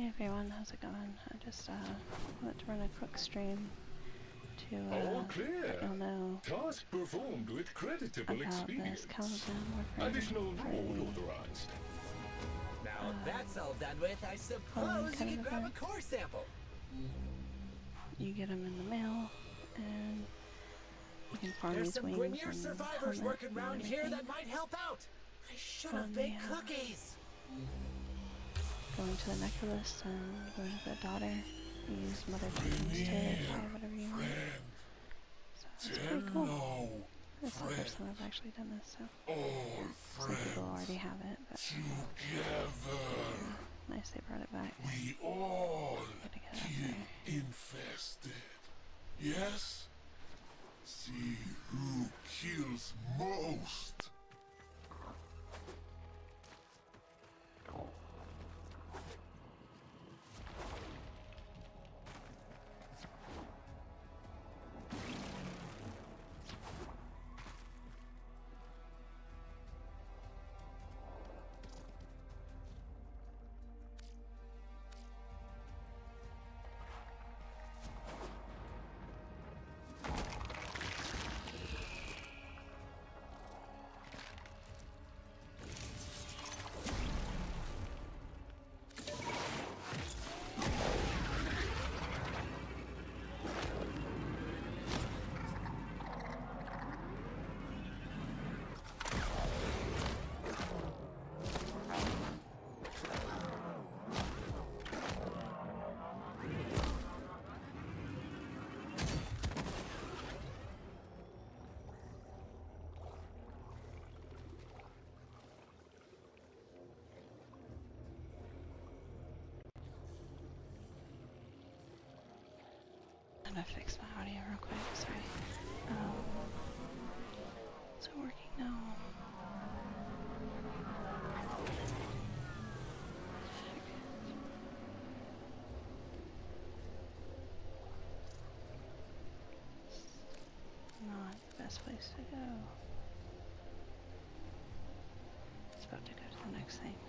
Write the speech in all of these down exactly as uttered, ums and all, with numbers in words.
Hey everyone, how's it going? I just uh, wanted to run a quick stream to uh, All clear. let y'all know Task performed with creditable about expedience. this Caliban Warframe. Additional reward authorized. Now uh, that's all done with, I suppose you can grab a core sample. You get them in the mail, and you can farm There's these some wings Grenier and survivors helmet working and around here everything. that might help out. I should have On baked the, uh, cookies. Going to the necklace and going to the daughter. You use mother genes to buy whatever you want. So it's pretty cool. It's the first time I've actually done this, so some people already have it, but together. Yeah, nice they brought it back. We all Gotta get out get there. infested. Yes? See who kills most. I'm gonna fix my audio real quick, sorry. Um, is it working now? It's not the best place to go. It's about to go to the next thing.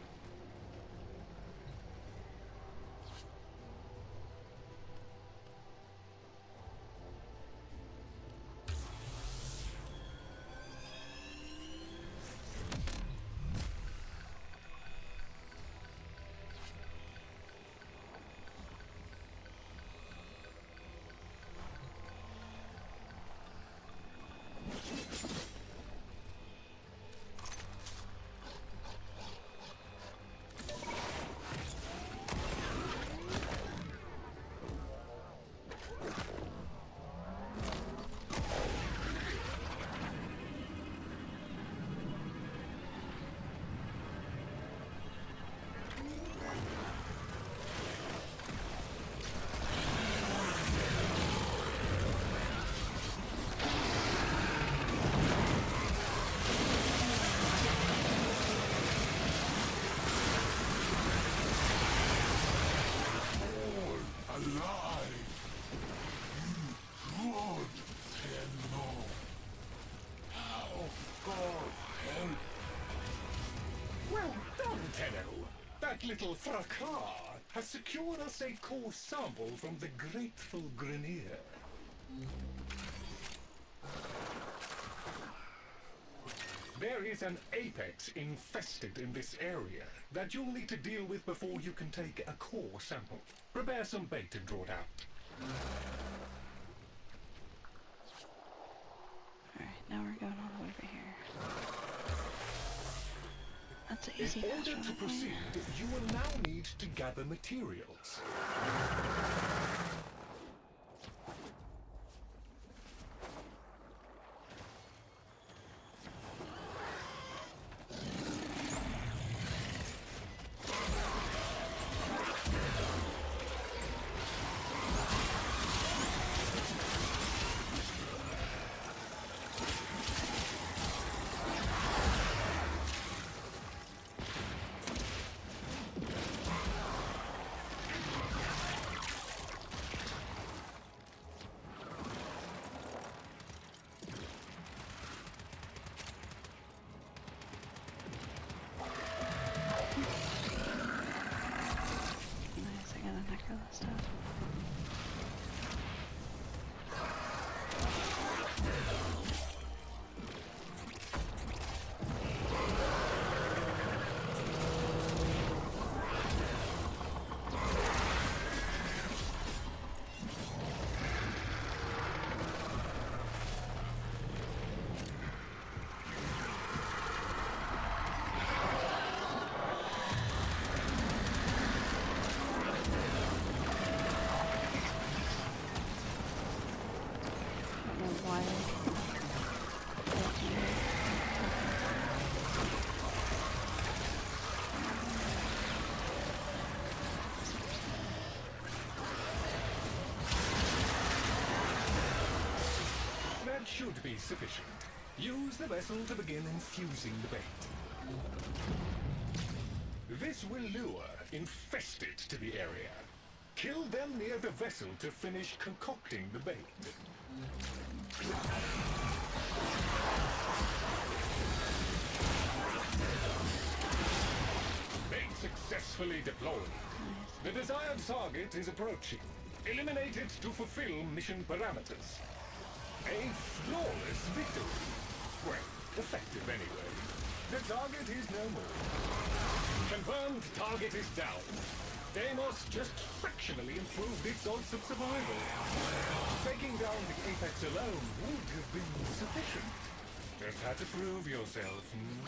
That little fracas has secured us a core sample from the grateful Grenier. There is an apex infested in this area that you'll need to deal with before you can take a core sample. Prepare some bait and draw it out. Alright, now we're going all the way over here. That's an easy In fast order to run. proceed, you will now need to gather materials. wild. That should be sufficient. Use the vessel to begin infusing the bait. This will lure infested to the area. Kill them near the vessel to finish concocting the bait. Bait successfully deployed. The desired target is approaching. Eliminate it to fulfill mission parameters. A flawless victory. Well, effective anyway. The target is no more. Confirmed target is down. Deimos just fractionally improved its odds of survival. Taking down the Apex alone would have been sufficient. Just had to prove yourself, hmm?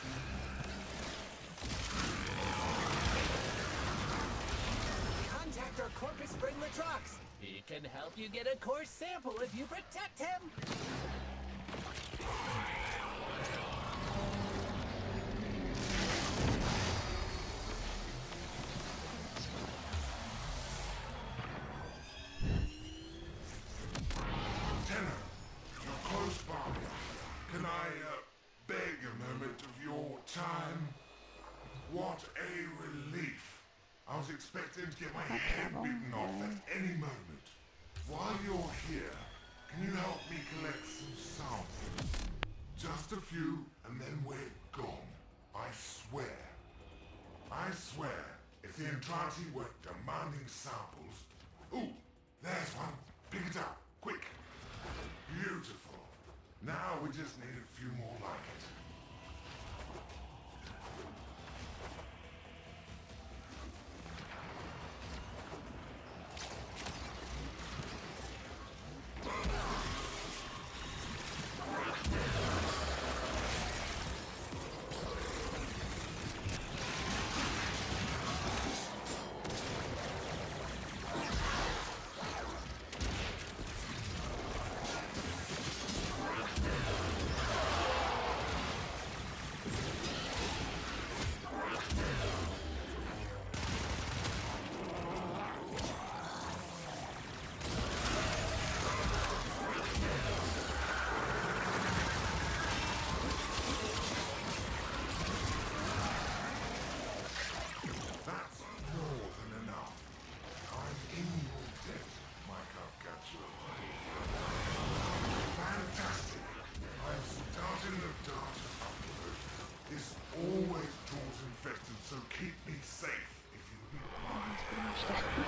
Contact our Corpus friend Latrox. He can help you get a core sample if you protect him. Lieutenant, you're close by. Can I uh, beg a moment of your time? What a relief. I was expecting to get my head bitten off at any moment. While you're here, can you help me collect some samples? Just a few, and then we're gone. I swear. I swear, if the Entrati were demanding samples... Ooh, there's one. Pick it up, quick. Beautiful. Now we just need a few more like it. So keep me safe if you don't mind.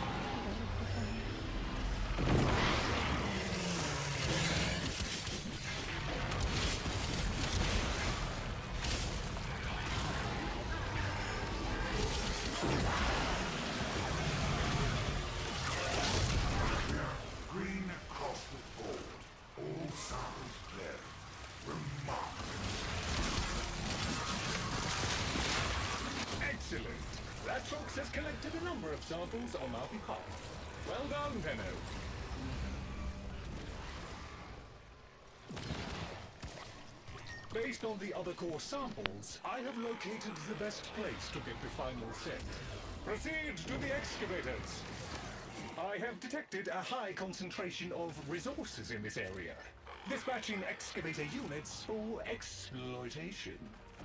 We are green across the board. All samples clear. Remarkable. Excellent. Latrox has collected a number of samples on our behalf. Well done, Tenno. Based on the other core samples, I have located the best place to get the final set. Proceed to the excavators. I have detected a high concentration of resources in this area. Dispatching excavator units for exploitation.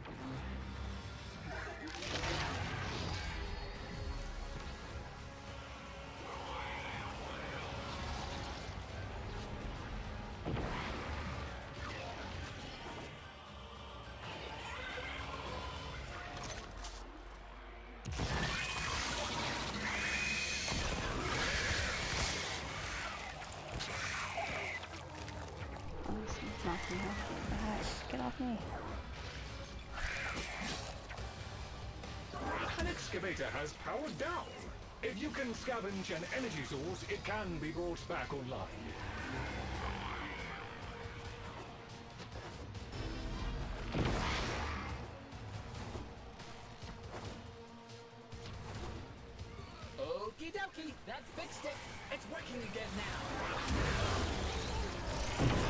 Get off me. An excavator has powered down. If you can scavenge an energy source, it can be brought back online. Okie dokie, that fixed it. It's working again now.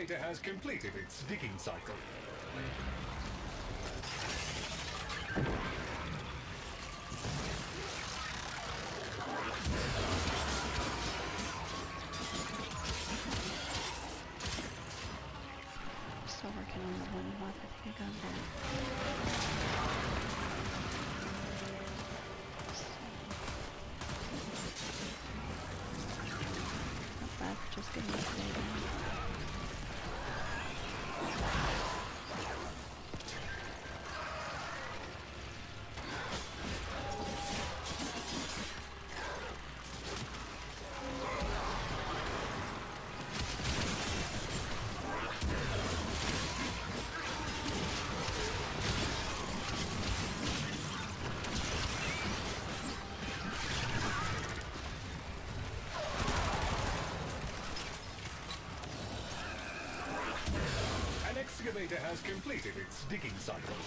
excavator has completed its digging cycle. Still working on the one mod. I think I got that. Not bad for just getting this laid in. An excavator has completed its digging cycle.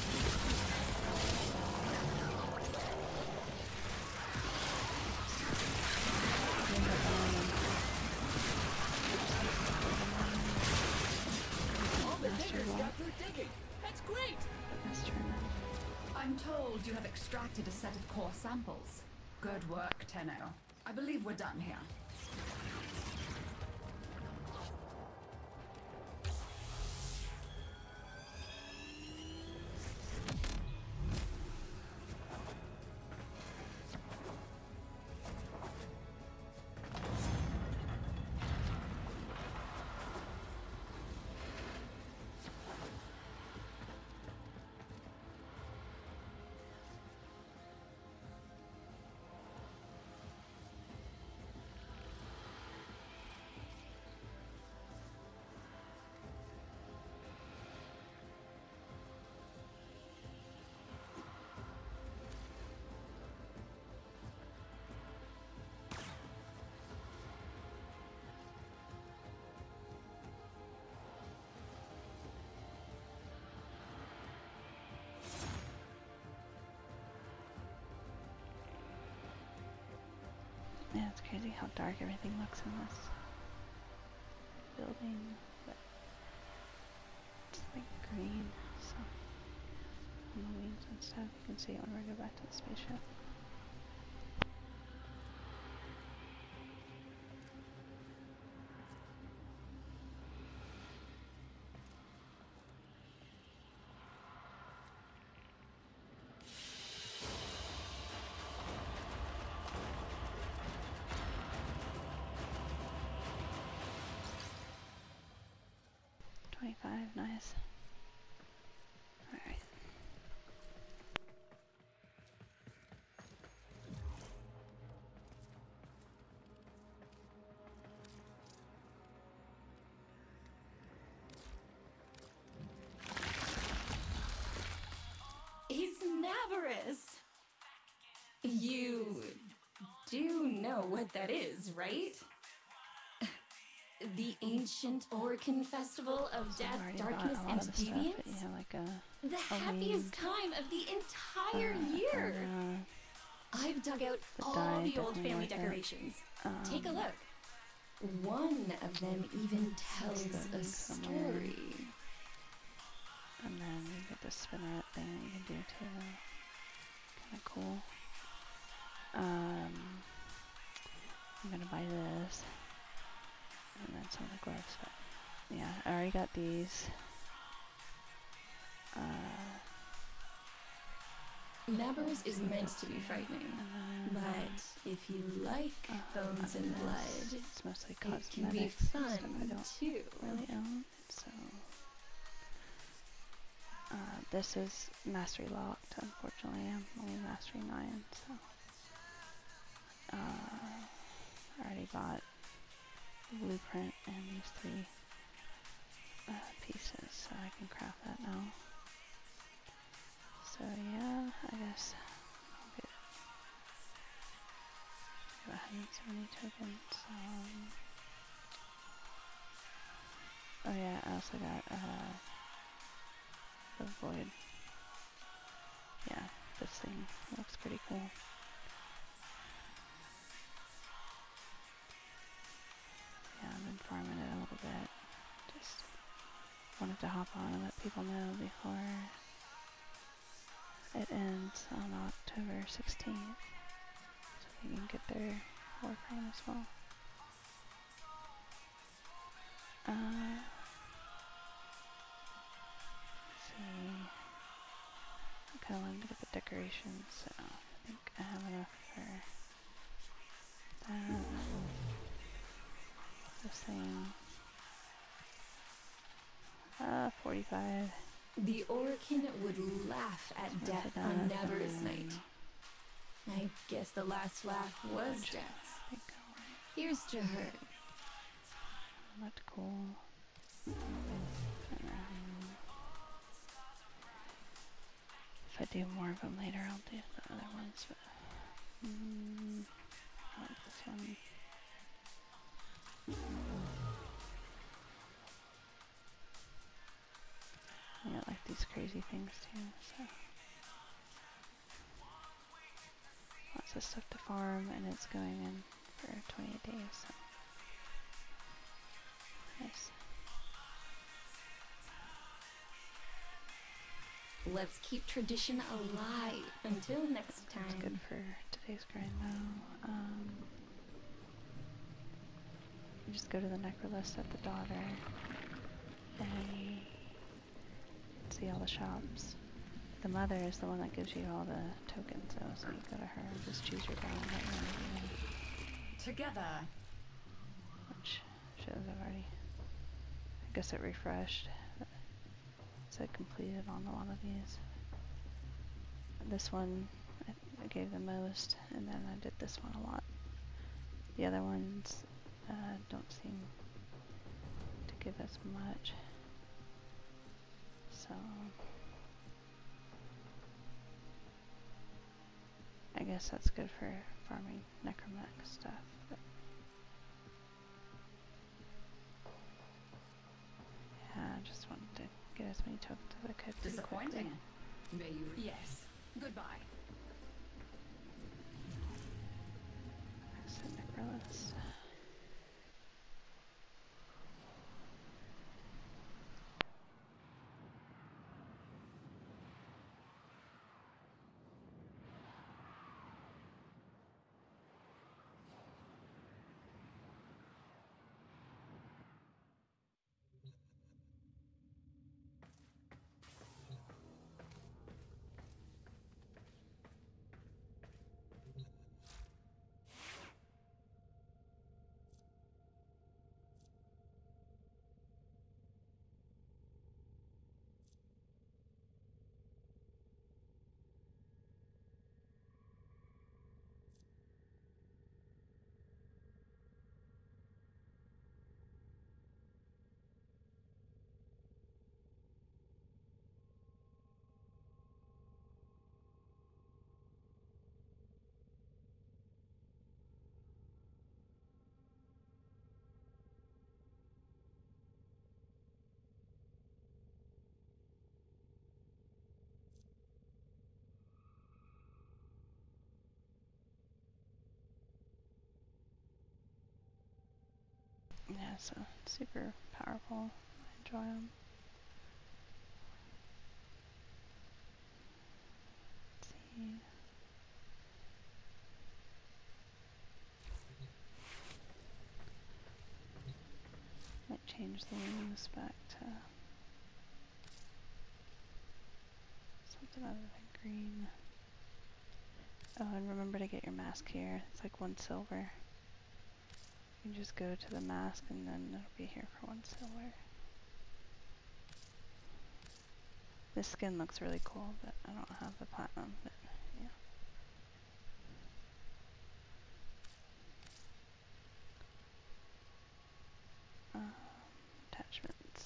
All the diggers got through digging. That's great. Let's turn that. I'm told you have extracted a set of core samples. Good work, Tenno. I believe we're done here. Yeah, it's crazy how dark everything looks in this building, but it's like green, so on the wings and stuff, you can see it when we go back to the spaceship. twenty-five, nice. Alright. It's Navarus! You do know what that is, right? The ancient Orcan festival of So I've death, already darkness, bought a lot and of the stuff, deviance? but yeah, like a The a happiest winged, time of the entire uh, year! arena. I've dug out The all dye, the old definitely family worth it. decorations. Um, Take a look. One of them even tells the a link somewhere. story. And then you get the spinneret thing that you can do too. Kinda cool. Um, I'm gonna buy this. And then some of the gloves, but yeah, I already got these. Uh, Navarus is meant to be frightening, and then, but if you like uh, bones other and than blood, this, it's mostly it can be cosmetics and fun stuff I don't too. really own, so uh, this is mastery locked, unfortunately. I'm only mastery nine, so uh, I already bought the blueprint and these three uh, pieces, so I can craft that now. So yeah, I guess I'll get, get one hundred seventy tokens. Um, oh yeah, I also got uh, the void. Yeah, this thing looks pretty cool. Yeah, I've been farming it a little bit. Just to hop on and let people know before it ends on October sixteenth, so they can get their Warframe as well. Uh, let's see. I kind of wanted to get the decorations, so I think I have enough for that. The same. Uh, forty-five. The Orkin would laugh at death on Never's night. I guess the last laugh was death's. Here's to her. That's cool. Um, if I do more of them later, I'll do the other ones. But mm, I like this one. I got like these crazy things too. So lots of stuff to farm, and it's going in for twenty-eight days. So. Nice. Let's keep tradition alive until next time. That's good for today's grind though. Um, you just go to the necrolist at the daughter and see all the shops. The mother is the one that gives you all the tokens though, so you go to her and just choose your bound that you want to do. Together. Which shows I've already, I guess it refreshed. It said completed on a lot of these. This one I, I gave the most, and then I did this one a lot. The other ones uh, don't seem to give as much. So I guess that's good for farming necromech stuff. But yeah, I just wanted to get as many tokens as I could. Disappointing. May you yes. Goodbye. Exit necrolist. Yeah, so super powerful. I enjoy them. Let's see. Might change the wings back to something other than green. Oh, and remember to get your mask here. It's like one silver. You can just go to the mask and then it'll be here for one silver. This skin looks really cool, but I don't have the platinum, but yeah. Um, attachments.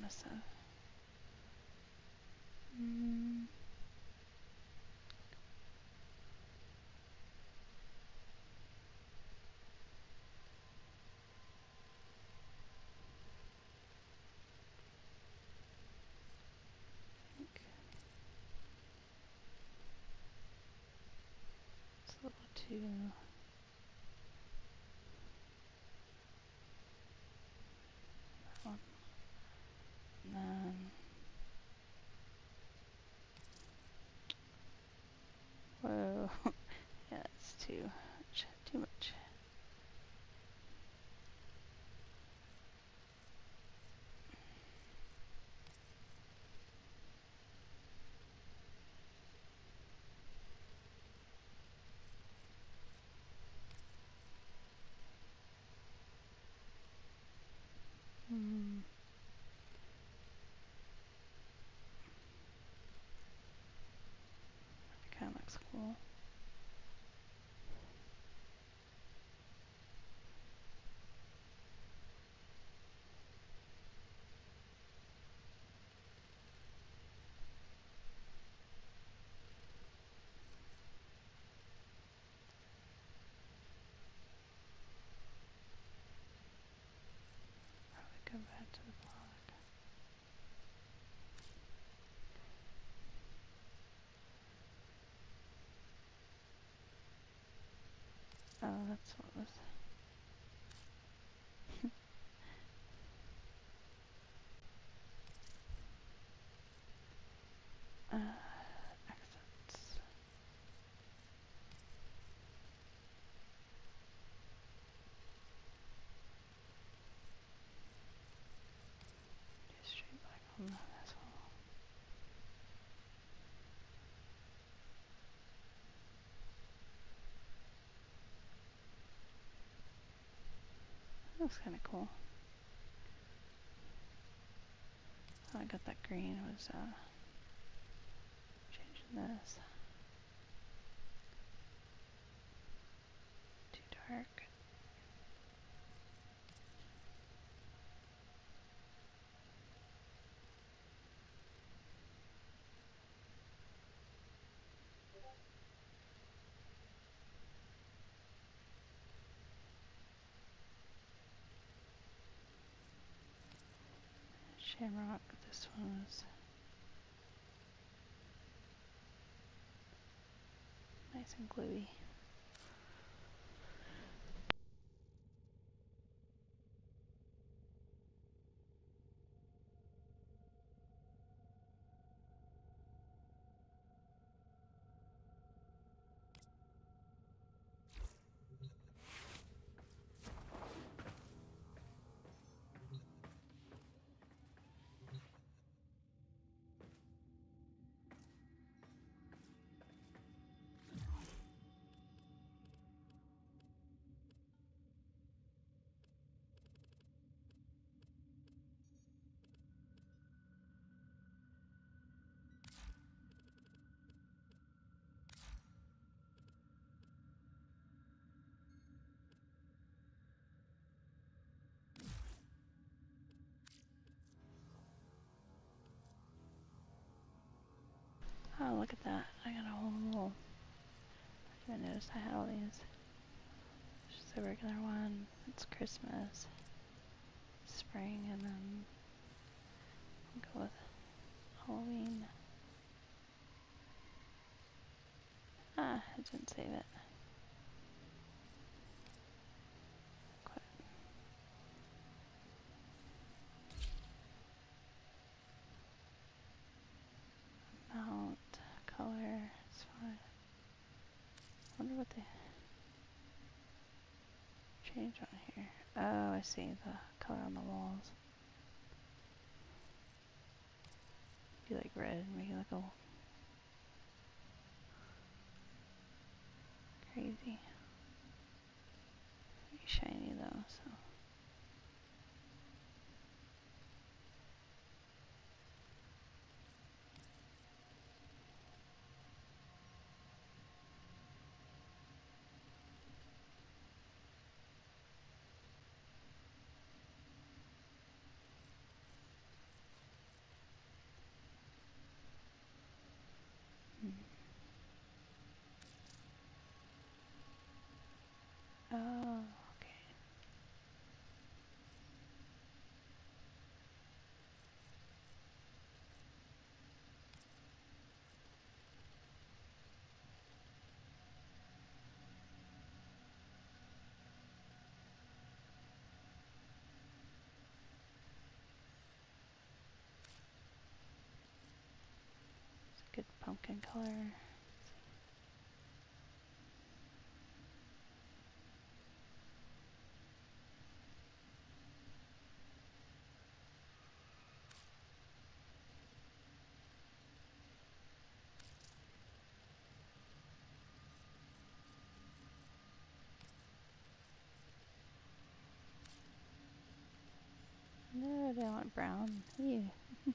submissive. Mm. Think it's a little too. That one. And then. Whoa. Yeah, it's too much. Too much. Hmm. That kind of looks cool. Probably go back to the blog. Oh, that's what was. uh, accents. Do straight black on that as well. That looks kind of cool. How I got that green was uh, changing this. Too dark. Shamrock, this one was nice and gluey. Oh, look at that. I got a whole little. I didn't notice I had all these. Just a regular one. It's Christmas, spring, and then we'll go with Halloween. Ah, it didn't save it. Quite. Amount, color, it's fine. Wonder what they changed on here. Oh, I see the color on the walls. Do like red, make it look all crazy. Pretty shiny though, so. Oh, okay. It's a good pumpkin color. No, I don't want brown. Ew.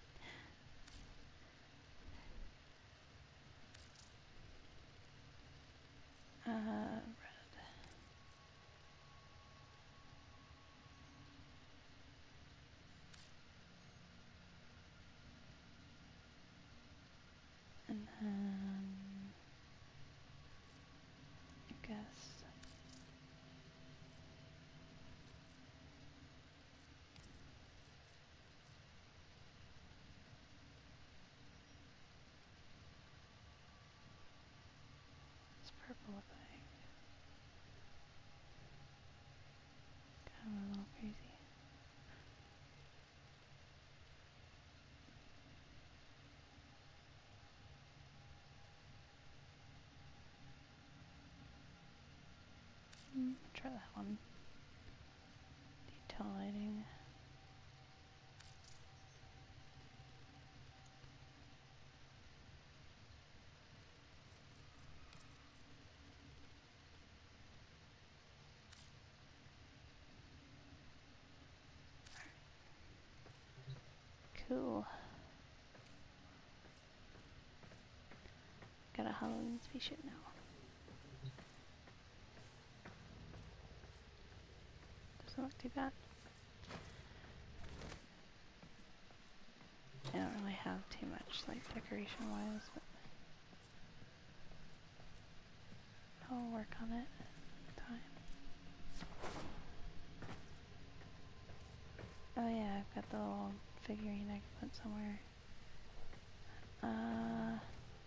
uh, red. And then I guess it's purple look like. Kind of a little crazy. Mm, try that one. Detail lighting. Cool. Got a Halloween spaceship now. Doesn't look too bad. I don't really have too much like decoration wise, but I'll work on it in time. Oh yeah, I've got the little figurine I can put somewhere. Uh,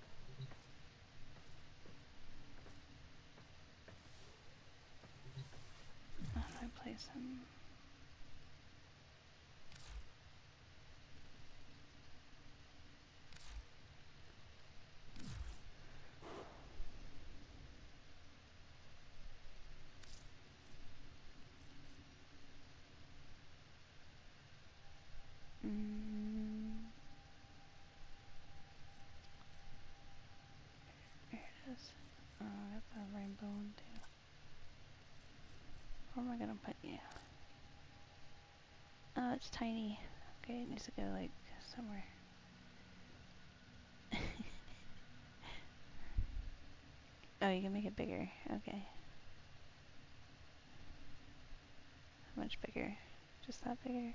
how do I place him? Mm, here it is. Oh, I got the rainbow one too. Where am I gonna put you? Oh, it's tiny. Okay, it needs to go like somewhere. Oh, you can make it bigger. Okay. How much bigger? Just that bigger?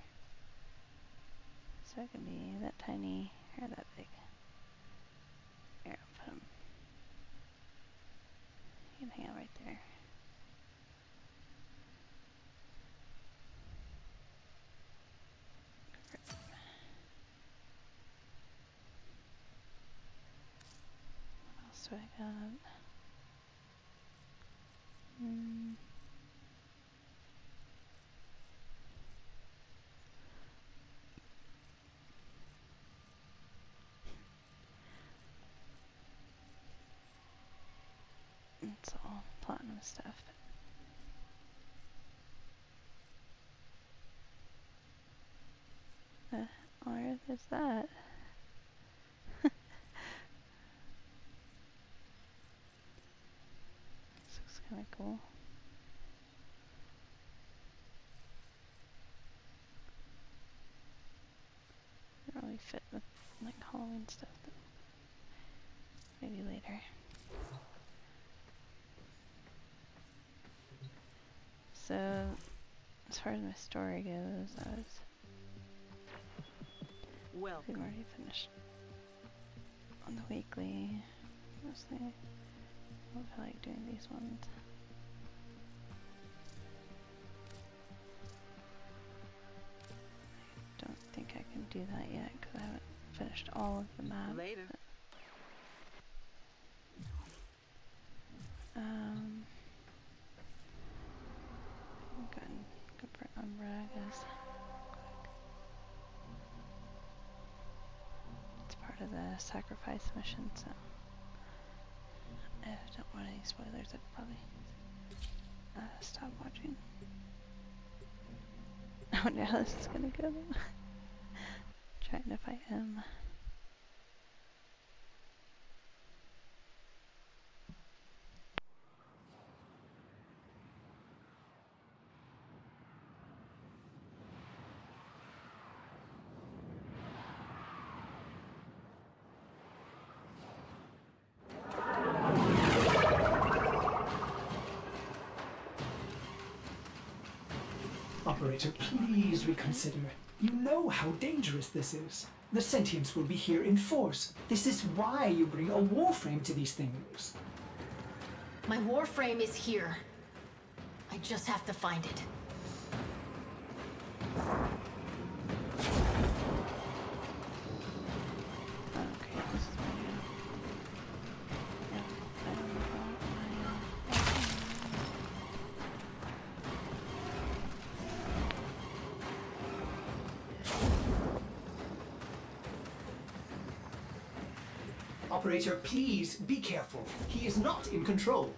So it can be that tiny or that big. Here, I'll put him. You can hang out right there. What else do I got? Hmm. It's all platinum stuff. Uh, on earth is that? This looks kind of cool. Doesn't really fit with like Halloween stuff though. Maybe later. So, as far as my story goes, I was. Well, We've already finished on the weekly. Mostly, I don't feel like doing these ones. do that yet because I haven't finished all of the map. Later. Um, good, good for Umbra, I guess. It's part of the sacrifice mission, so if I don't want any spoilers, I'd probably uh, stop watching. I wonder how this is gonna go. Trying to fight him. Operator, please reconsider. You know how dangerous this is. The sentients will be here in force. This is why you bring a warframe to these things. My warframe is here. I just have to find it. Okay, this is my, uh, yeah, I don't know about my, uh, Operator, please be careful. He is not in control.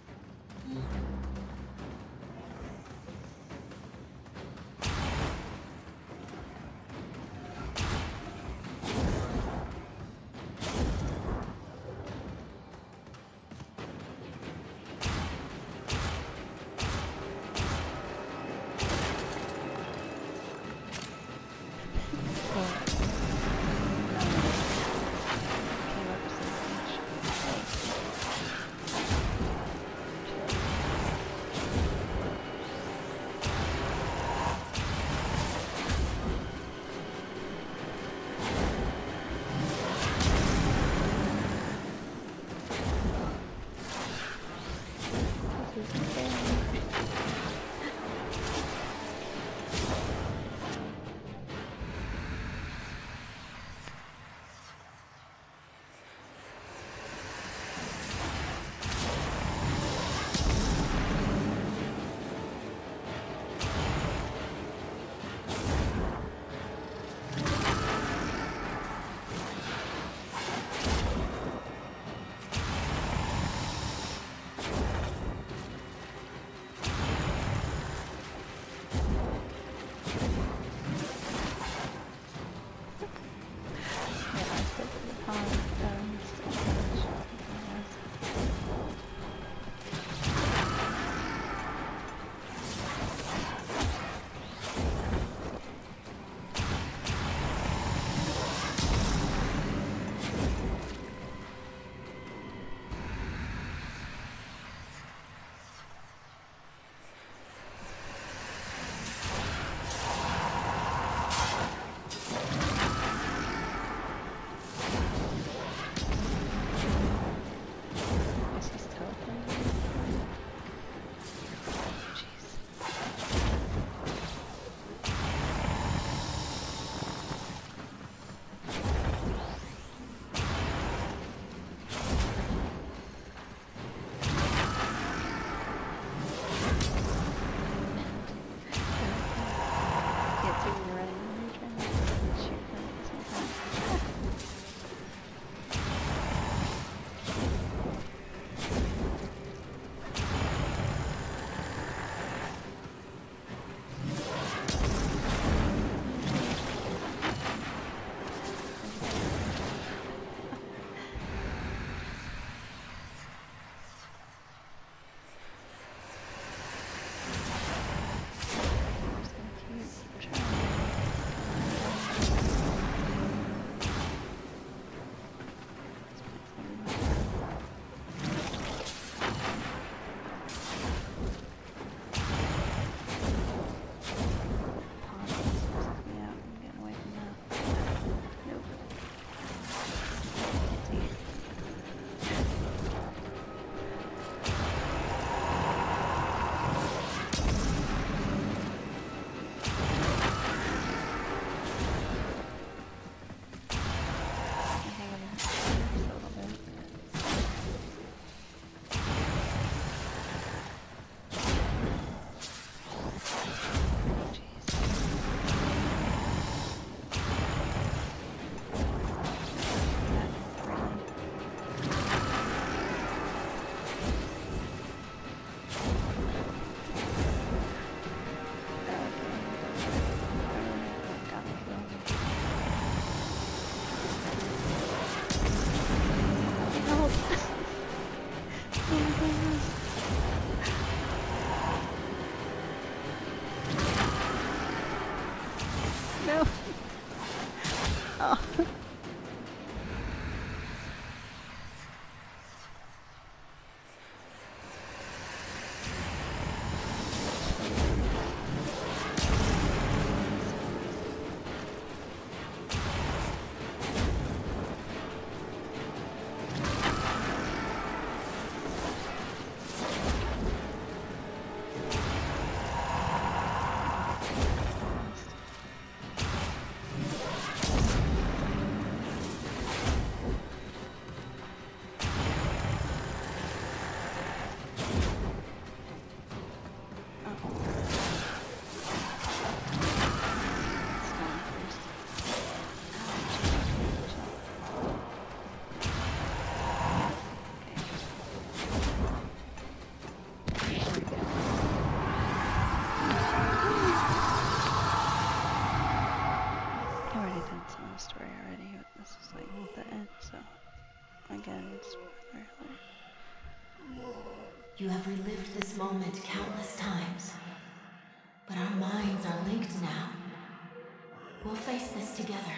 You have relived this moment countless times. But our minds are linked now. We'll face this together.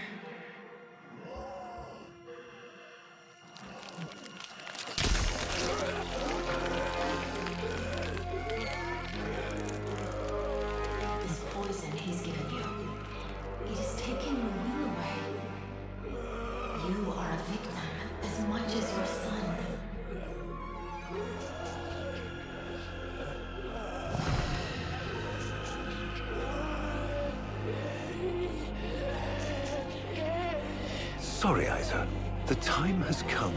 This poison he's given you, it has taken your will away. You are a victim as much as your son. Sorry, Isa. The time has come.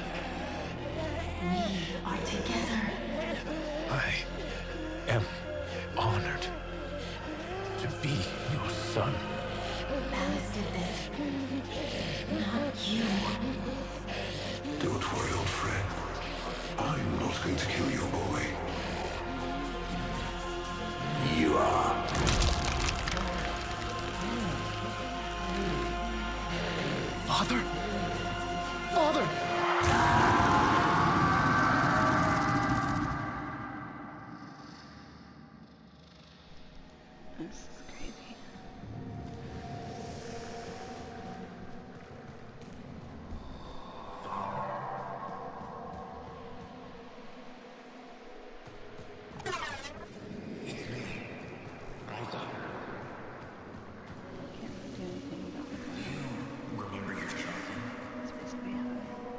We are together. I am honored to be your son. Alice did this. Not you. Don't worry, old friend. I'm not going to kill your boy. You are. Father? Father! This is crazy. Can't really do anything about it. Remember your child. It's basically how I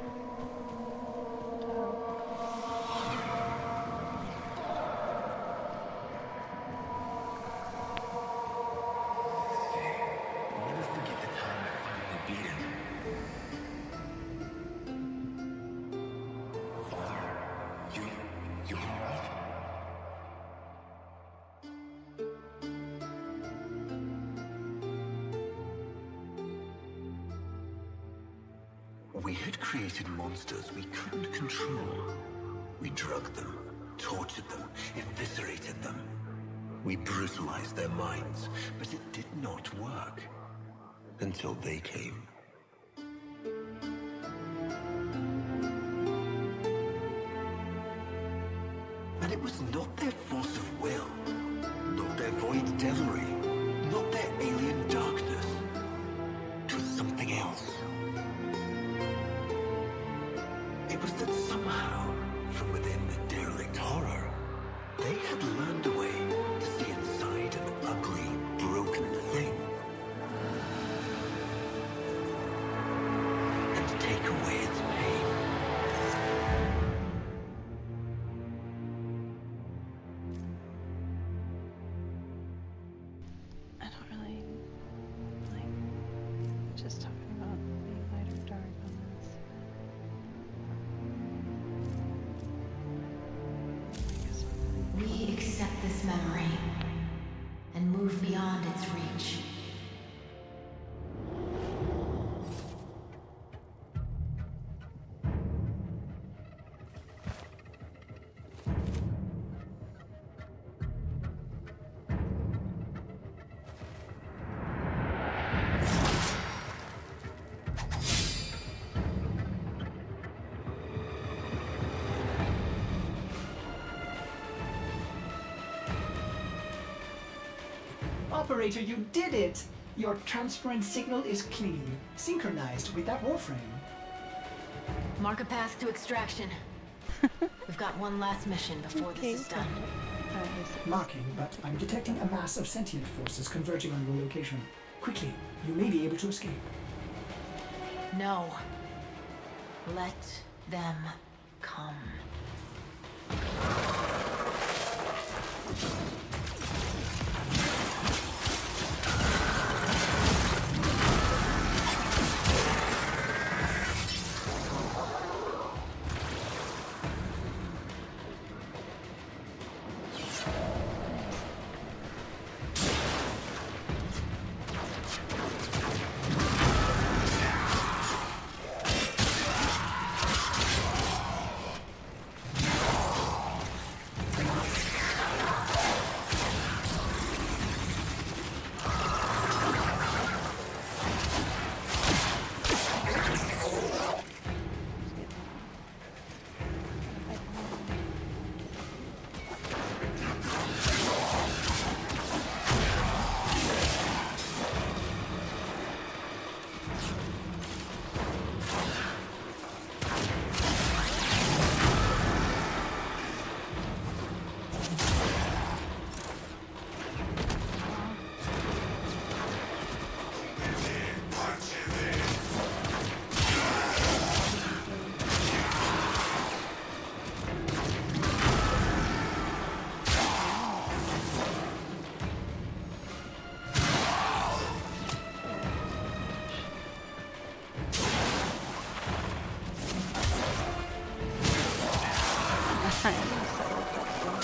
Never forget the time I finally beat him. Father, you, you alright? We had created monsters we couldn't control. We drugged them, tortured them, eviscerated them. We brutalized their minds, but it did not work. Until they came. And it was not their force of will, not their void devilry, not their alien darkness. It was something else. It was that somehow, from within the derelict horror, they had learned a way to see inside an ugly, broken thing. And to take away its pain. I don't really like just talking about being light or dark on this. We accept this memory and move beyond its reach. Operator, you did it! Your transference signal is clean, synchronized with that Warframe. Mark a path to extraction. We've got one last mission before Okay. this is done. Uh, this- Marking, but I'm detecting a mass of sentient forces converging on your location. Quickly, you may be able to escape. No. Let them come. I am so helpful.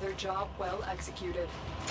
Another job well executed.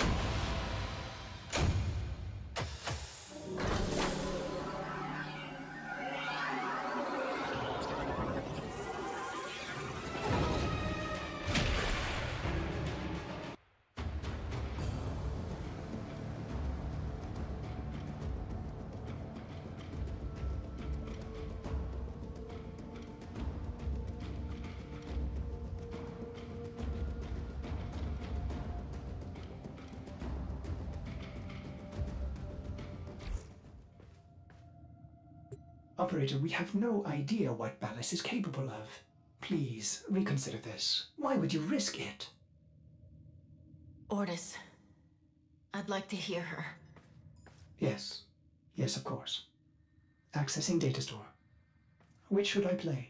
Operator, we have no idea what Ballas is capable of. Please, reconsider this. Why would you risk it? Ordis, I'd like to hear her. Yes. Yes, of course. Accessing data store. Which should I play?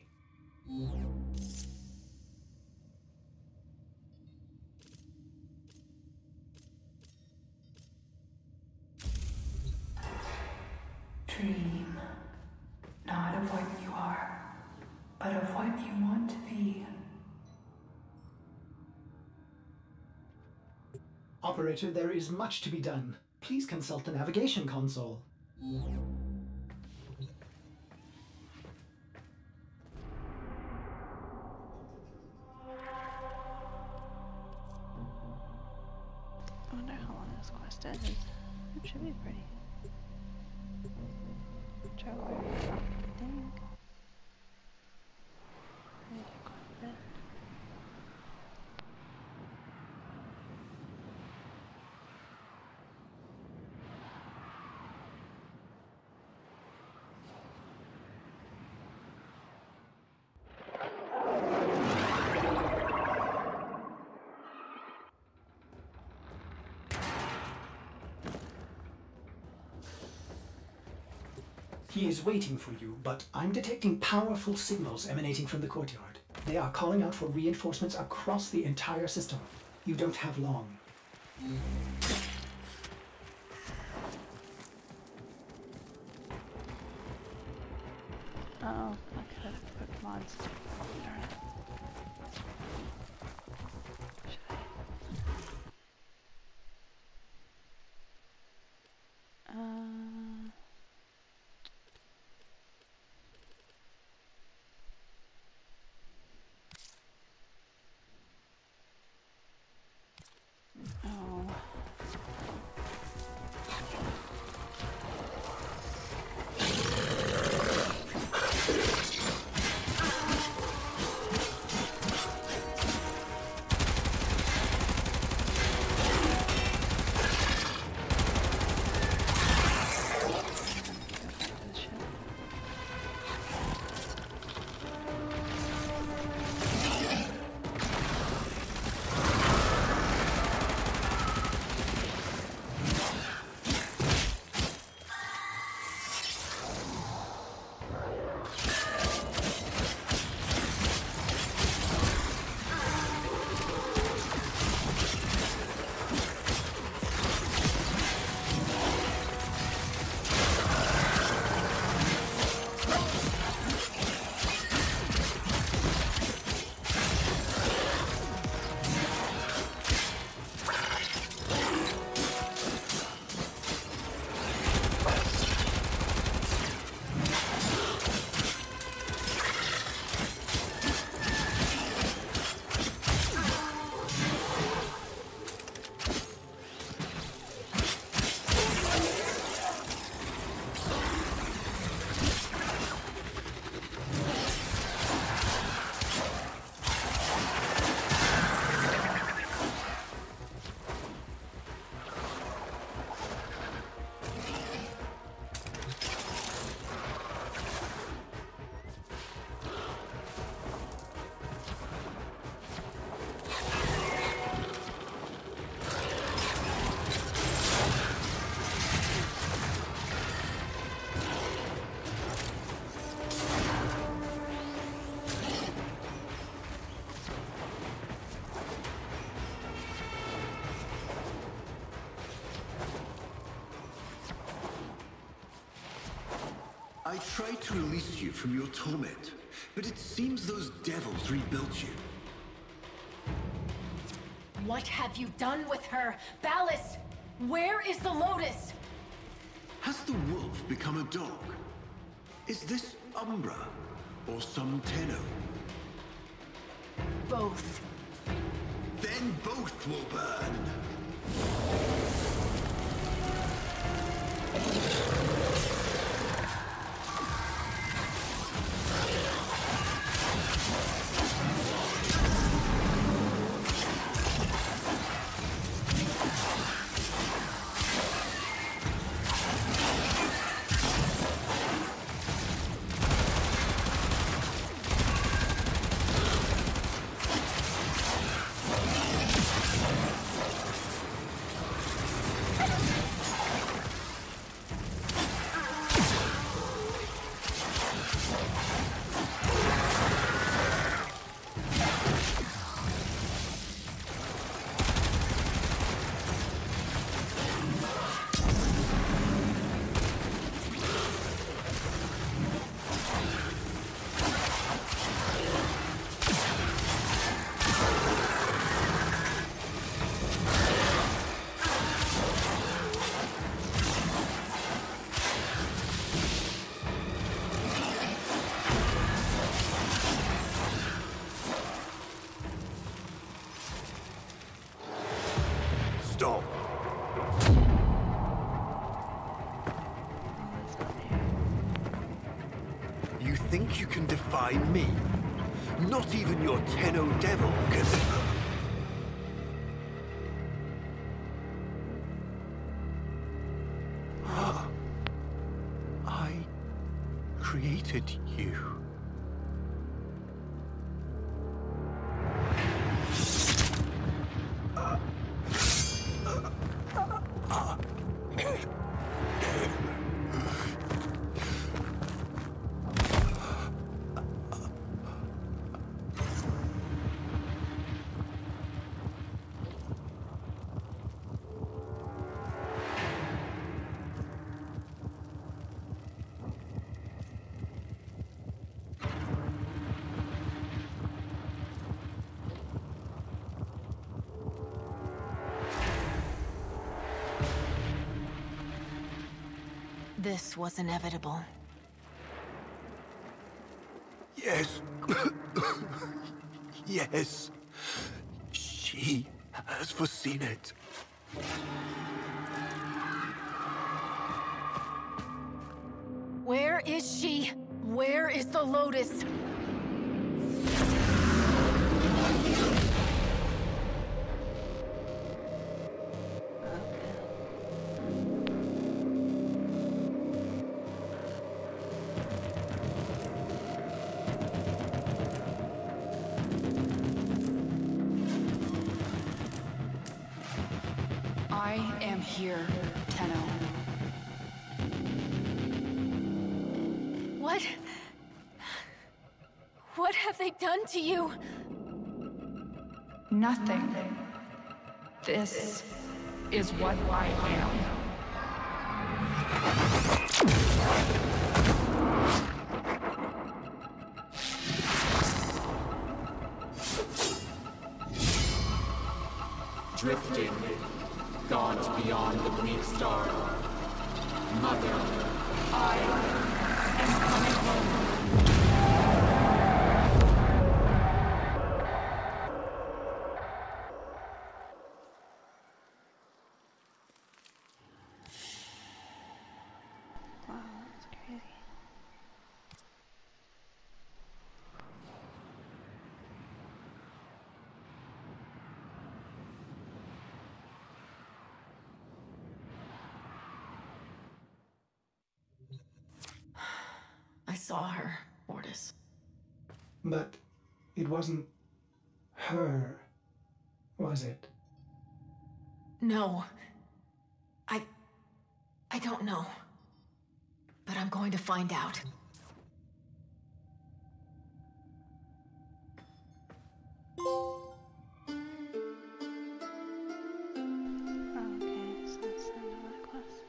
Dream. Not of what you are, but of what you want to be. Operator, there is much to be done. Please consult the navigation console. I wonder how long this quest is. It should be pretty. Try what I think. Maybe quite a bit. He is waiting for you, but I'm detecting powerful signals emanating from the courtyard. They are calling out for reinforcements across the entire system. You don't have long. Oh, I could have put mods. Darn it. Should I? Uh... Oh. I tried to release you from your torment, but it seems those devils rebuilt you. What have you done with her? Ballas, where is the Lotus? Has the wolf become a dog? Is this Umbra or some Tenno? Both. Then both will burn. Stop. You think you can defy me? Not even your Tenno devil can... I created you. This was inevitable. Yes. Yes. She has foreseen it. Where is she? Where is the Lotus? I am here, Tenno. What? What have they done to you? Nothing. This is what I am. Drifting, gaunt beyond the bleak star. Mother, I am coming home. Wow, that's crazy. I saw her, Mortis. But it wasn't her, was it? No. I... I don't know. But I'm going to find out. Oh, okay, so that's another quest.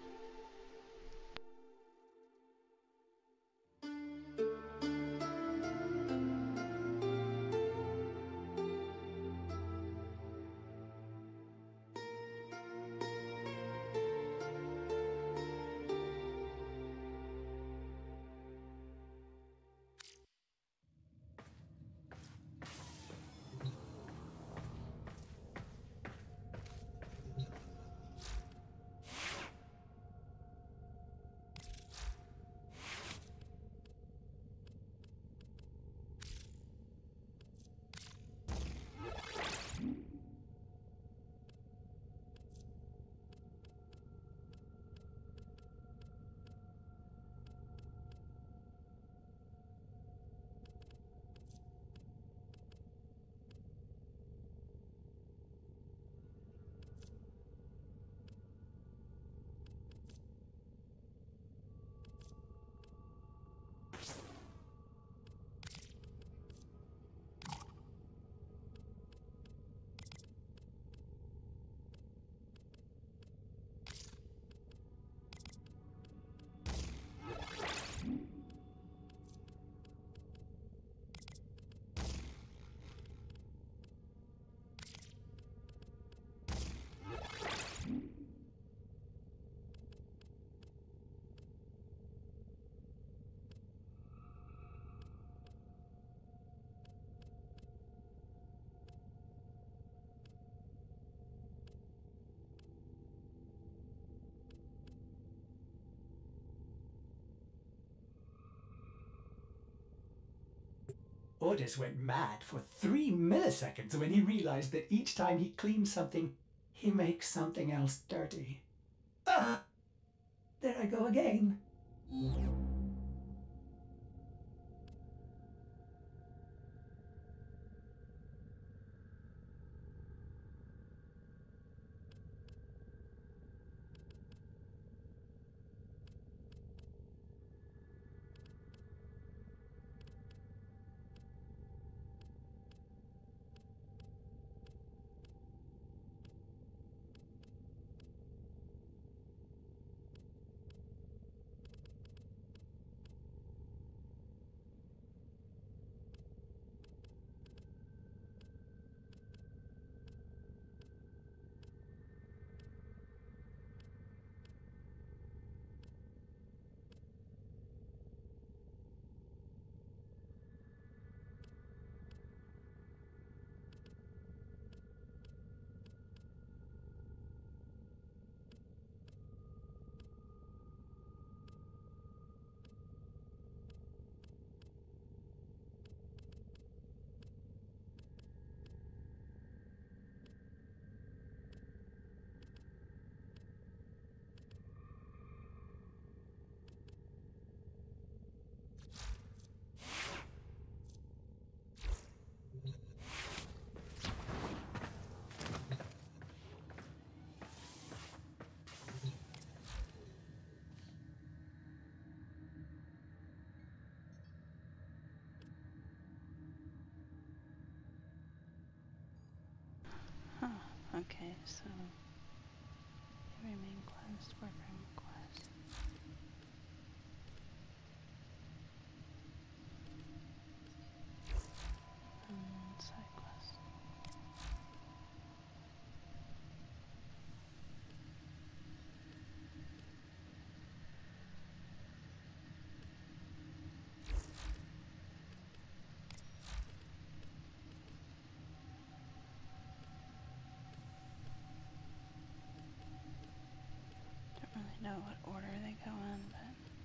Orders went mad for three milliseconds when he realized that each time he cleans something, he makes something else dirty. Ah! There I go again. Huh, okay, so remain quest, Warframe quest. And side quest. Don't really know what order they go in, but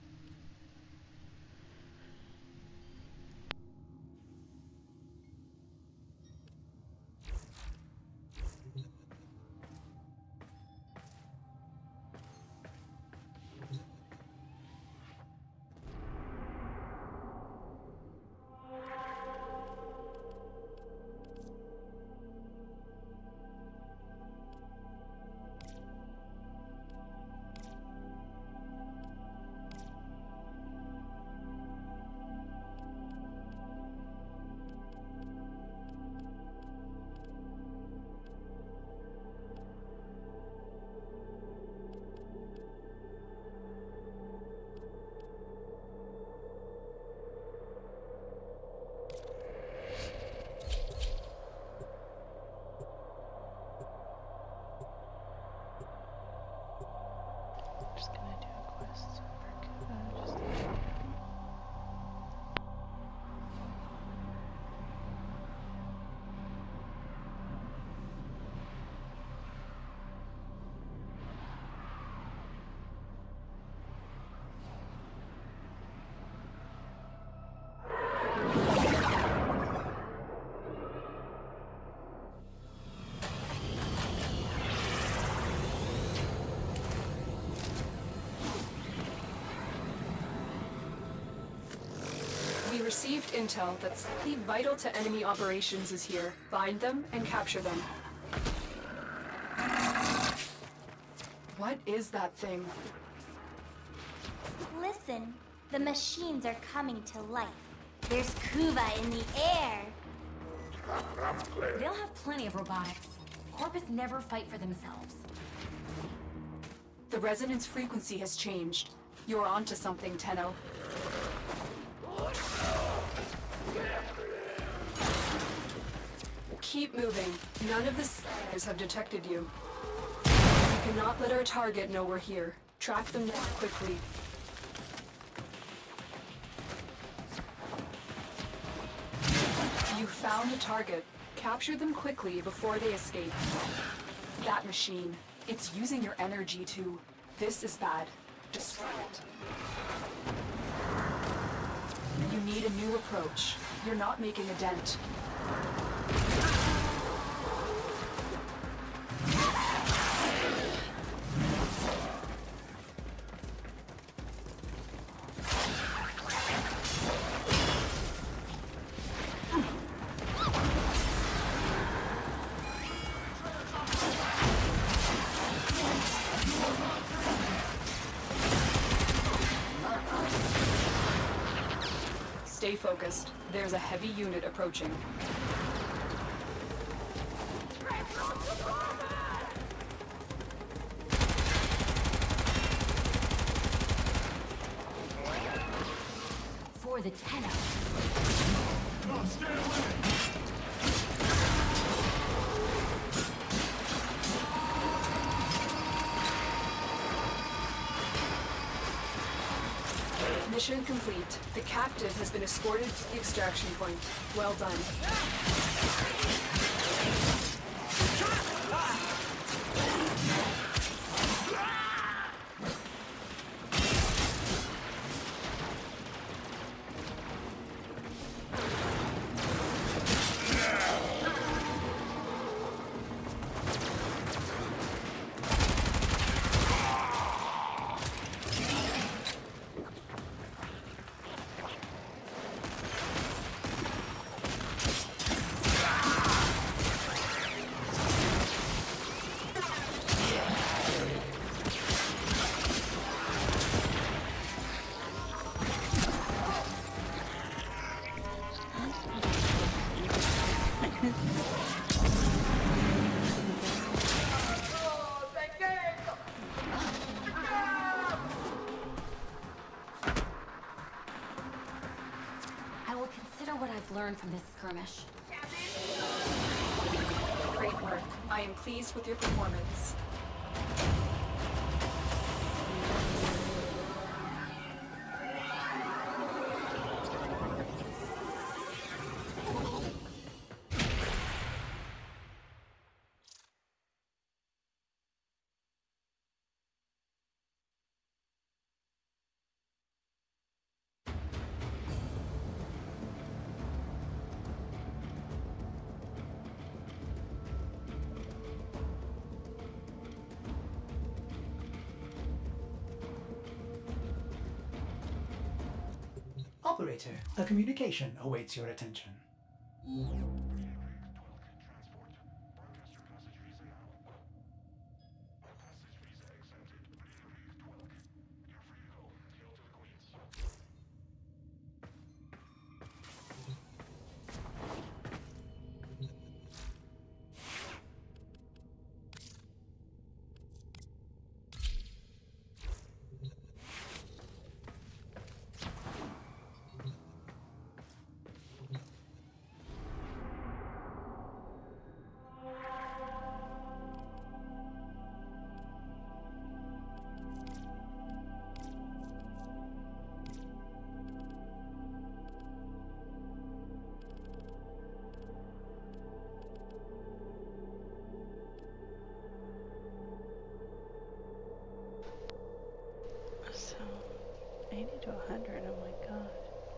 just gonna do a quest for Kuba, just to check. We received intel that something vital to enemy operations is here. Find them and capture them. What is that thing? Listen, the machines are coming to life. There's Kuva in the air. They'll have plenty of robotics. Corpus never fight for themselves. The resonance frequency has changed. You're onto something, Tenno. Keep moving. None of the scanners have detected you. We cannot let our target know we're here. Track them down quickly. You found a target. Capture them quickly before they escape. That machine, it's using your energy to... This is bad. Destroy it. You need need a new approach. You're not making a dent. Stay focused. There's a heavy unit approaching. For the tenor. No, stay away! Mission complete. The captive has been escorted to the extraction point. Well done. Learn from this skirmish. Great work. I am pleased with your performance. Operator, a communication awaits your attention. eighty to one hundred, oh my god.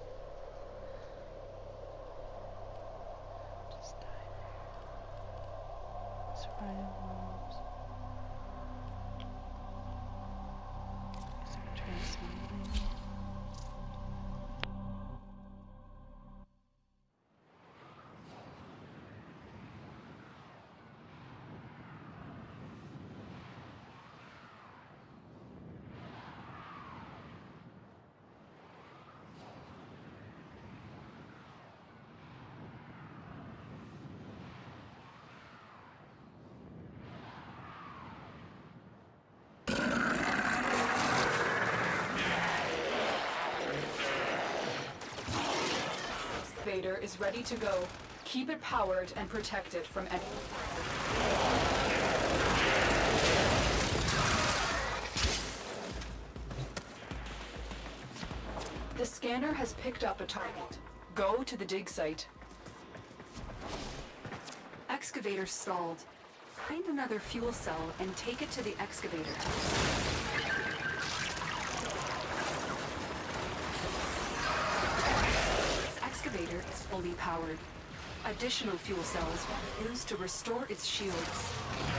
Just die there. Survivals. Some transmute maybe. Excavator is ready to go. Keep it powered and protect it from any... The scanner has picked up a target. Go to the dig site. Excavator stalled. Find another fuel cell and take it to the excavator. fully powered. Additional fuel cells will be used to restore its shields.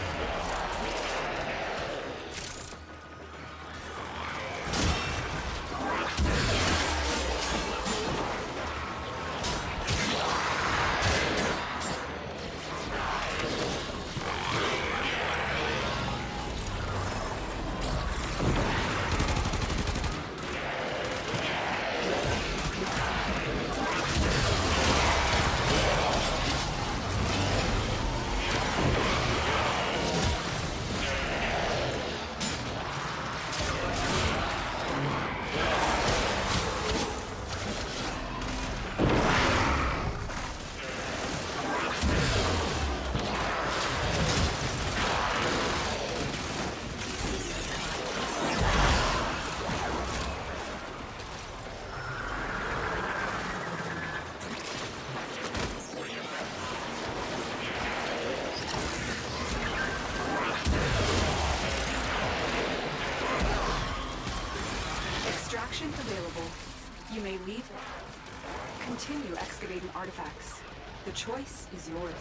Available. You may leave. Continue excavating artifacts. The choice is yours.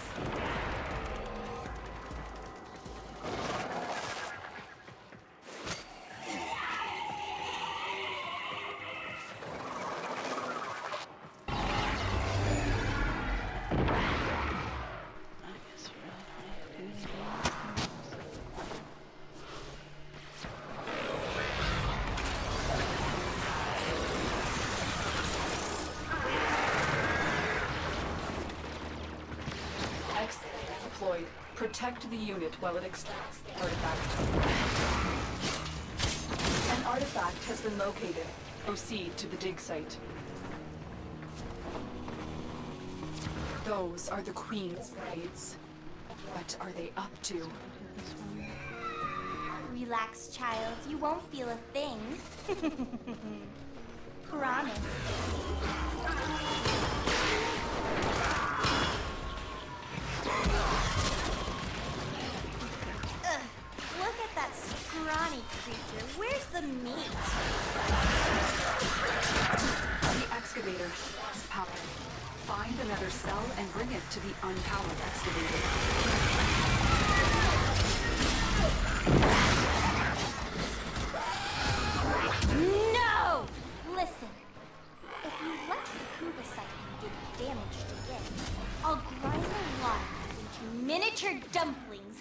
Protect the unit while it extracts the artifact. An artifact has been located. Proceed to the dig site. Those are the Queen's raids. What are they up to? Relax, child. You won't feel a thing. Promise. That scrawny creature. Where's the meat? The excavator is powered. Find another cell and bring it to the unpowered excavator. No! Listen. If you let the Kuba cycle get damaged again, I'll grind the lava into miniature dumplings.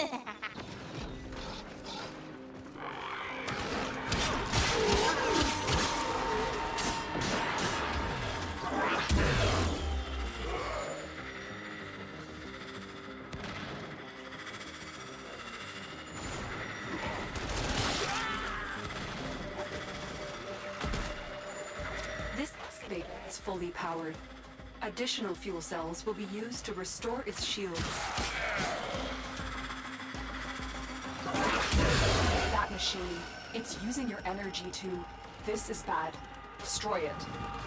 This excavator is fully powered. Additional fuel cells will be used to restore its shields. That machine, it's using your energy to... This is bad. Destroy it.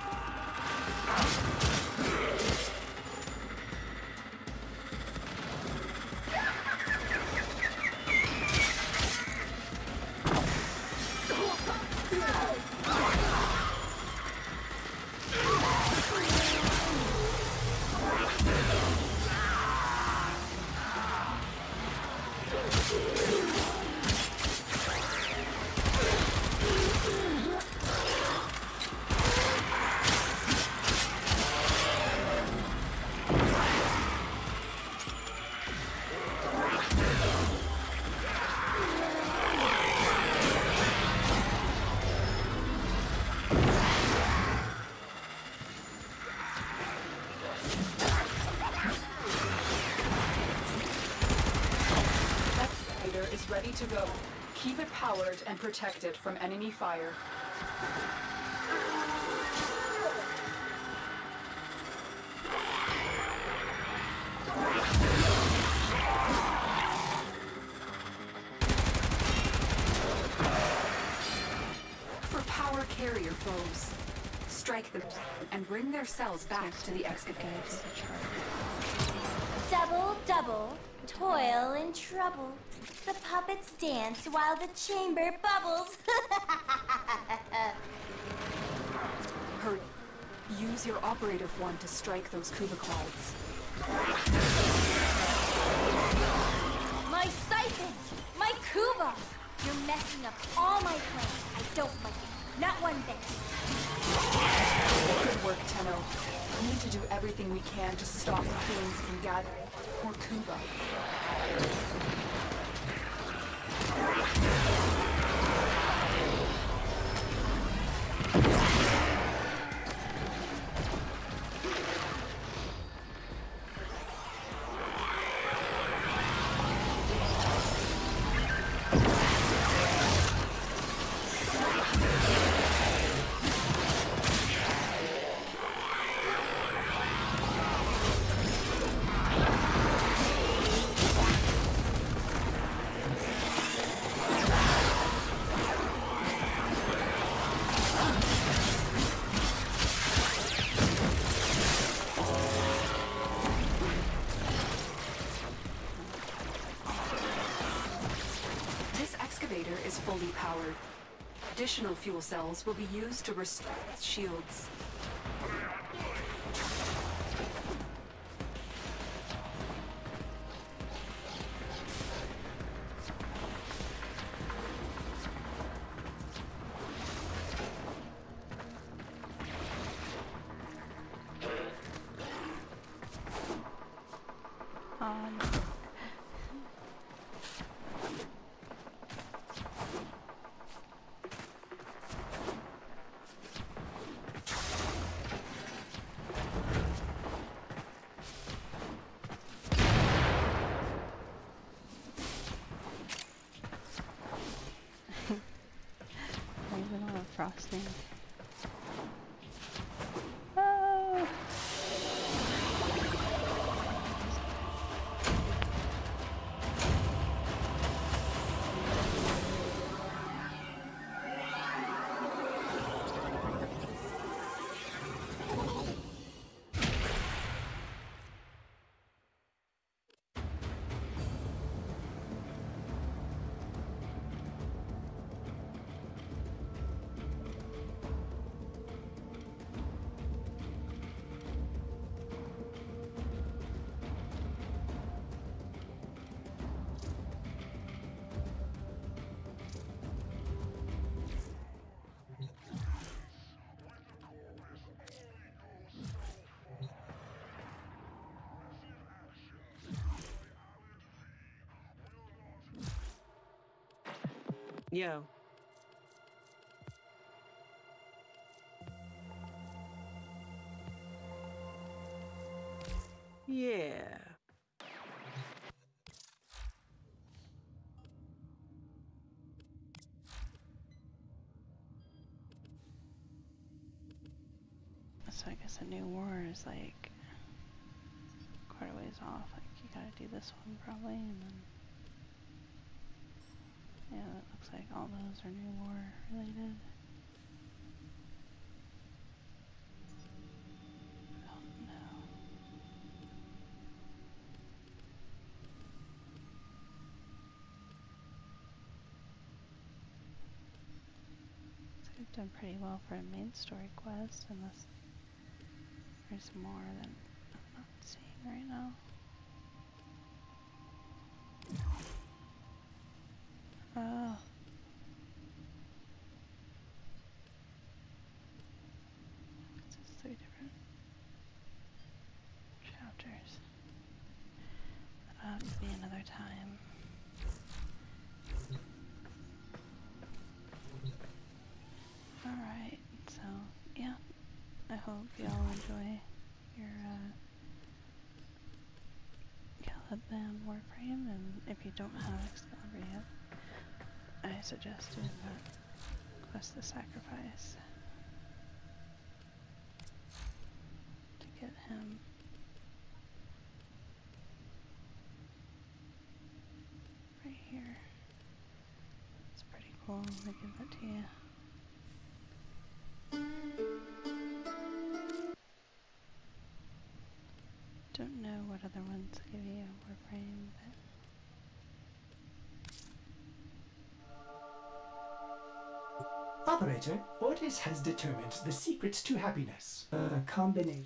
Ready to go. Keep it powered and protect it from enemy fire. For power carrier foes, strike them and bring their cells back to the excavators. Double, double, toil and trouble. The puppets dance while the chamber bubbles. Hurry. Use your operator form to strike those Kuba clouds. My siphon! My Kuba! You're messing up all my plans. I don't like it. Not one bit. Good work, Tenno. We need to do everything we can to stop the Queens from gathering more Kuba. Is fully powered. Additional fuel cells will be used to restore its shields. Um. Frosting. Oh. Yo. Yeah. So I guess a new war is like quite a ways off. Like you gotta do this one probably, and then yeah, that looks like all those are new war related. I don't know. So I've done pretty well for a main story quest, unless there's more than I'm not seeing right now. Oh. It's just three different chapters. That'll have to be another time. Alright, so yeah. I hope y'all enjoy your uh, Caliban Warframe, and if you don't have Excalibur yet, I suggest doing that Quest the Sacrifice to get him. Right here. It's pretty cool. I'm gonna give that to you. Don't know what other ones give you a Warframe, but Operator, Ortiz has determined the secrets to happiness. A combination.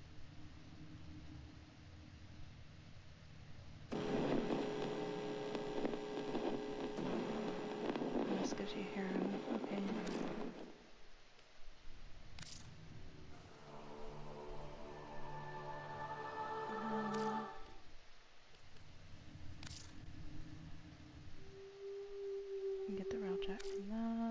Just because you hear him, okay. Um, get the railjack from that.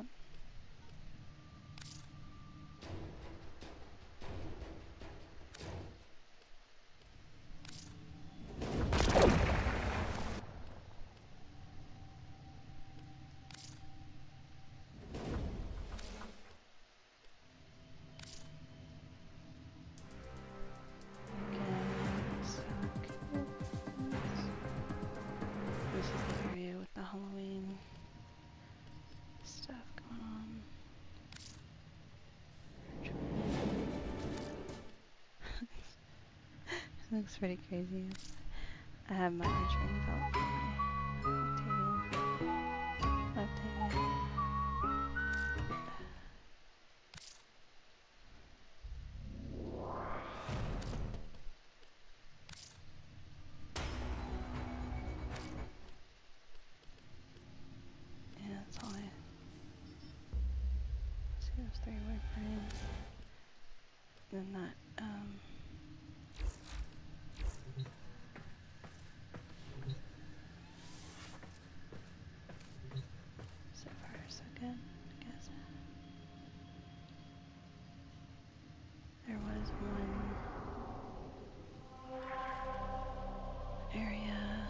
Halloween stuff going on. It looks pretty crazy. I have my entering belt on my left hand. Three Warframes. Then that, um... so far, so good, I guess. There was one area...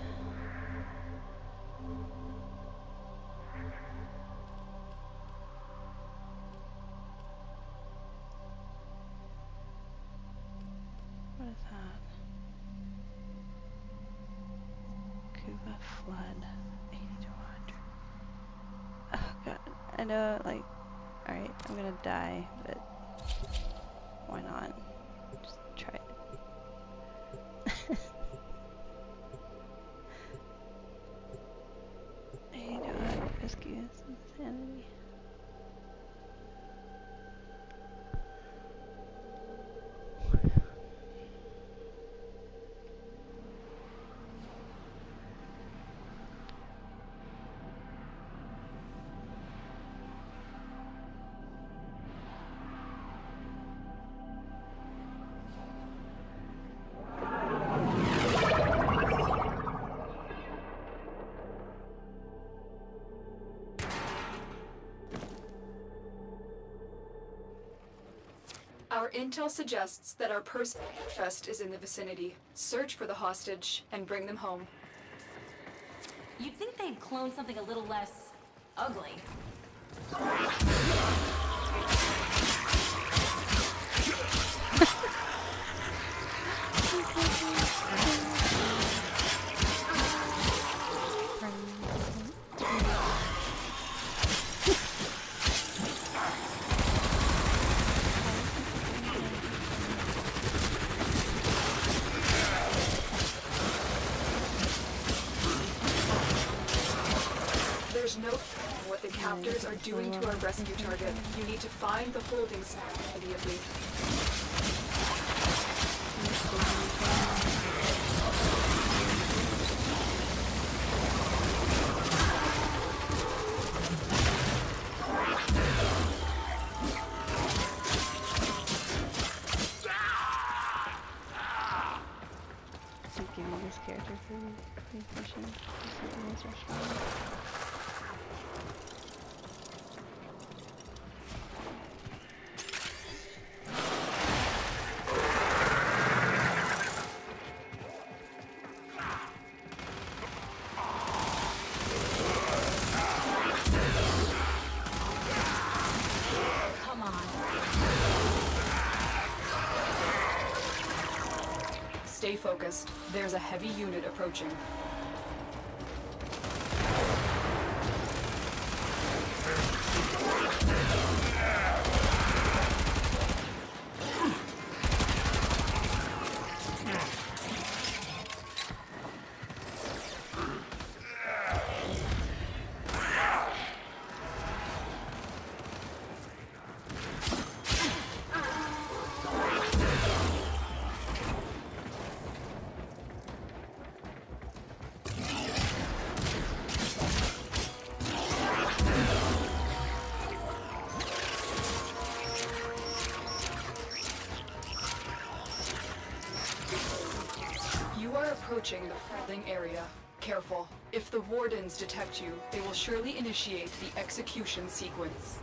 What is that? Cuba flood. eighty to one hundred. Oh god. I know, like, alright, I'm gonna die, but why not? Just try it. eighty to one hundred rescues. Insanity. Our intel suggests that our person trust is in the vicinity. Search for the hostage and bring them home. You'd think they'd clone something a little less ugly. There's no what the captors are doing to our rescue target. You need to find the holding cell immediately. Give me this character for the mission. Something else restaurant. Stay focused. There's a heavy unit approaching. approaching the holding area. Careful. If the wardens detect you, they will surely initiate the execution sequence.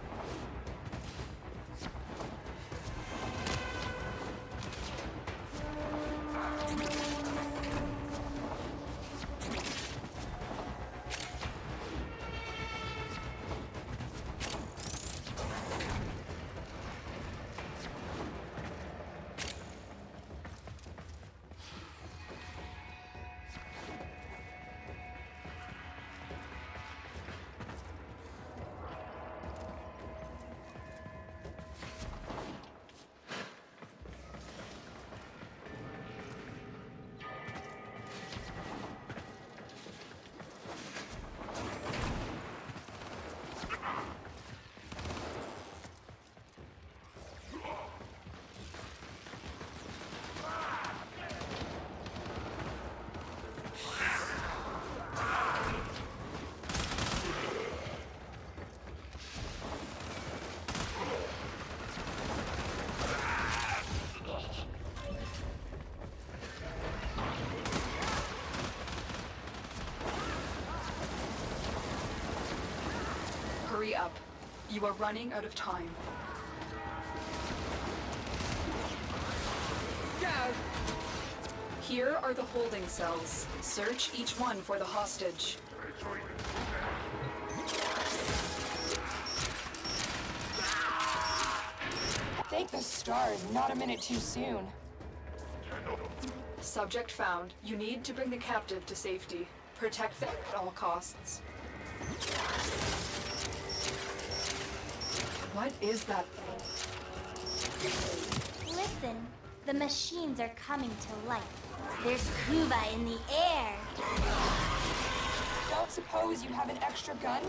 Hurry up. You are running out of time. Go! Here are the holding cells. Search each one for the hostage. Thank the stars, not a minute too soon. Subject found. You need to bring the captive to safety. Protect them at all costs. What is that thing? Listen, the machines are coming to life. There's Kuva in the air. Don't suppose you have an extra gun?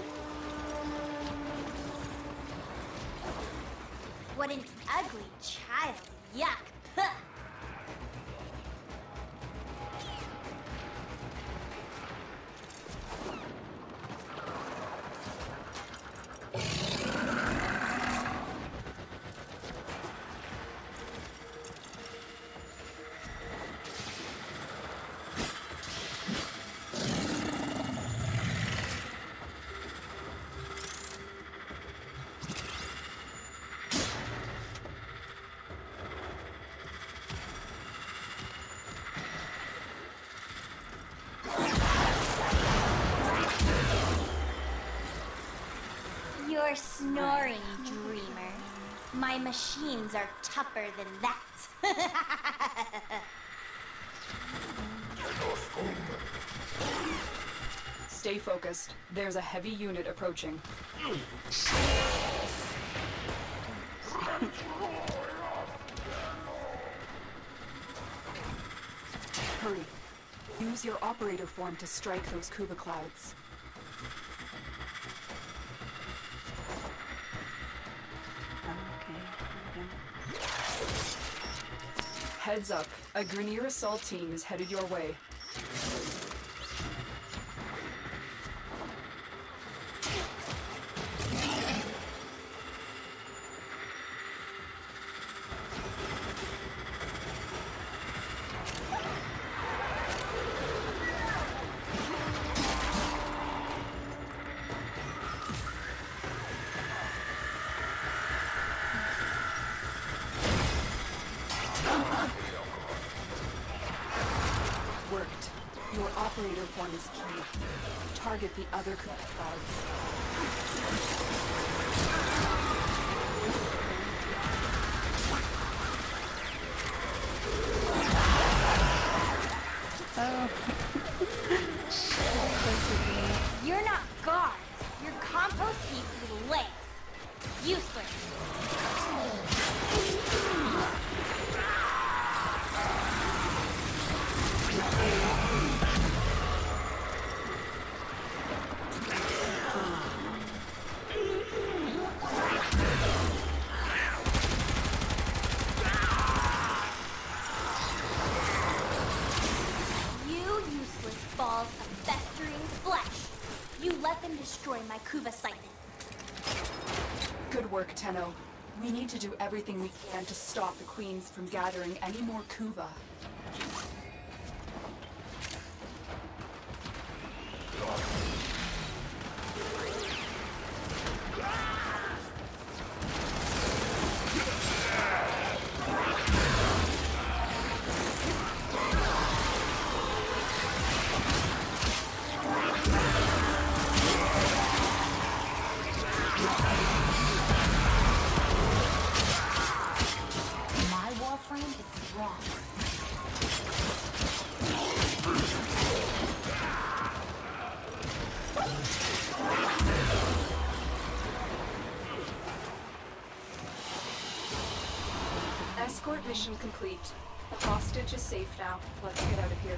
What an ugly child. Yuck. Puh. You're snoring, dreamer. My machines are tougher than that. Stay focused. There's a heavy unit approaching. Hurry. Use your operator form to strike those Kuva clouds. Heads up. A Grineer assault team is headed your way. Worked. Your operator form is key. Target the other Kuva clouds. Oh. You're not guards. You're compost heaps with legs. Useless. Balls of festering flesh. You let them destroy my Kuva siphon. Good work, Tenno. We need to do everything we can to stop the Queens from gathering any more Kuva. My Warframe is strong. Escort mission complete. The hostage is safe now. Let's get out of here.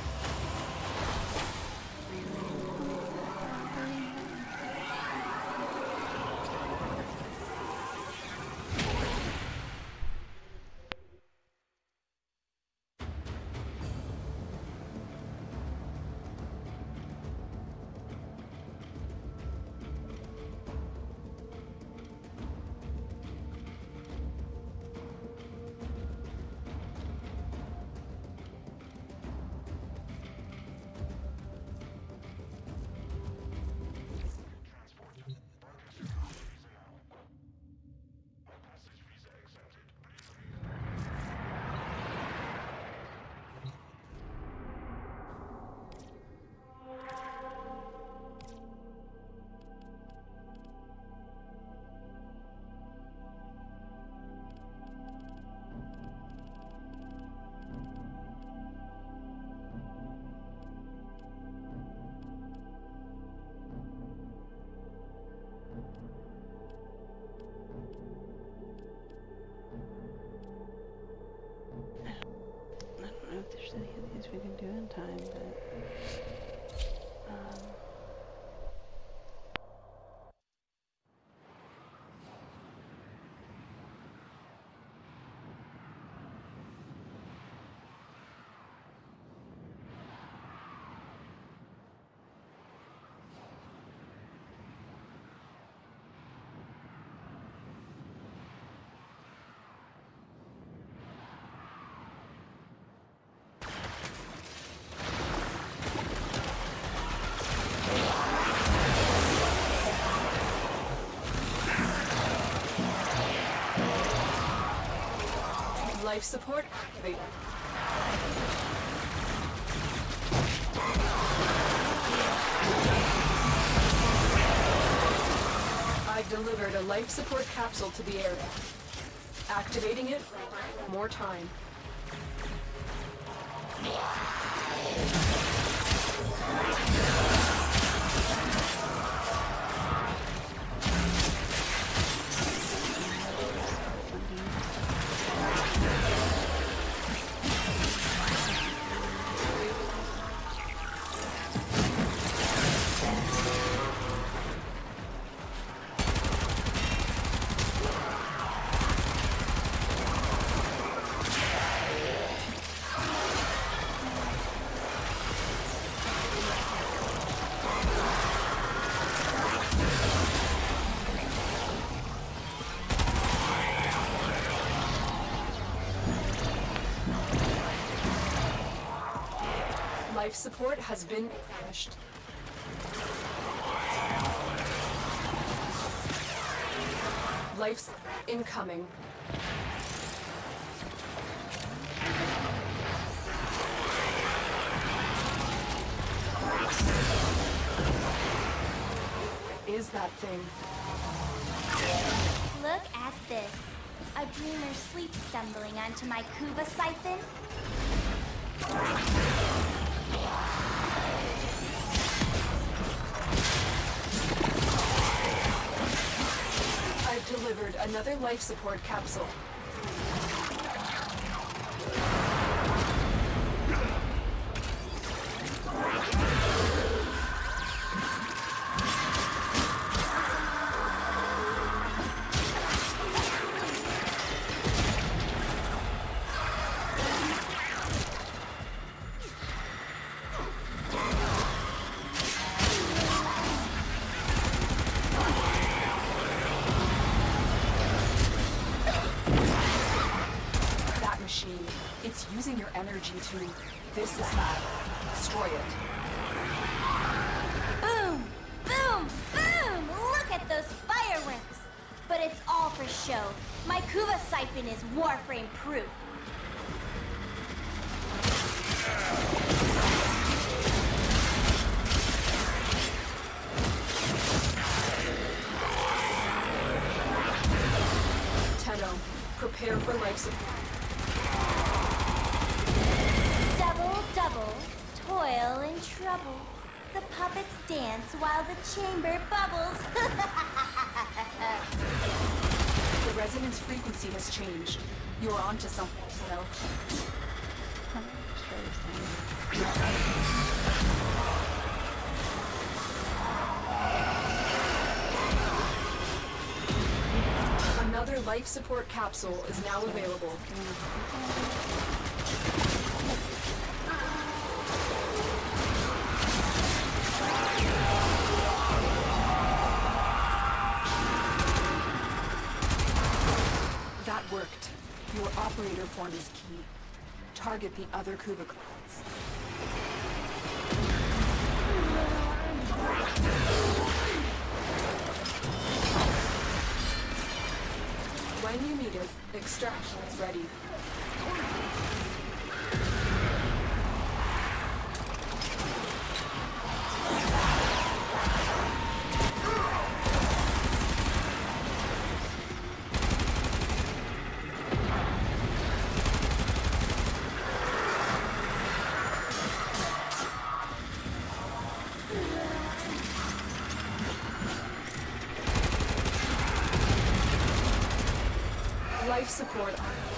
I don't know if there's any of these we can do in time, but um, Life support activated. I've delivered a life support capsule to the area. Activating it. More time. Life support has been finished. Life's incoming. Is that thing? Look at this. A dreamer sleep stumbling onto my Kuba siphon. I've delivered another life support capsule. It's using your energy to... This is not. Destroy it. those fireworks. But it's all for show. My Kuva siphon is Warframe proof. Tenno, prepare for life support. Double, double, toil and trouble. The puppets dance while the chamber bubbles. The resonance frequency has changed. You're onto something, Tenno. Another life support capsule is now available. That worked. Your operator form is key. Target the other Kuva clones. When you need it, extraction is ready. Life support.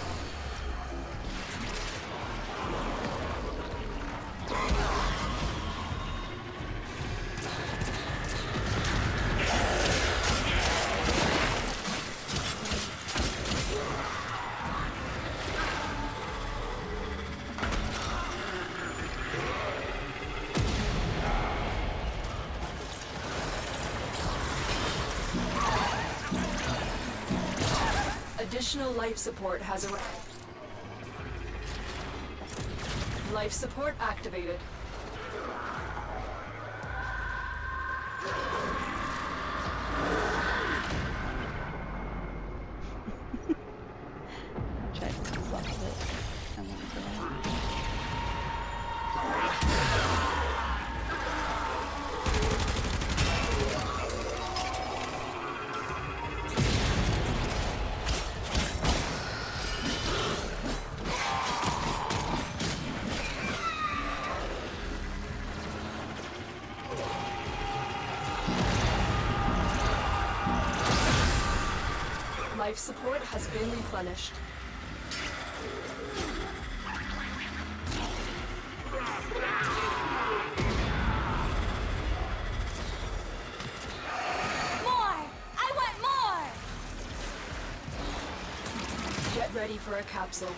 Additional life support has arrived. Life support activated. Try to block it. I want to go. Life support has been replenished. More! I want more! Get ready for a capsule.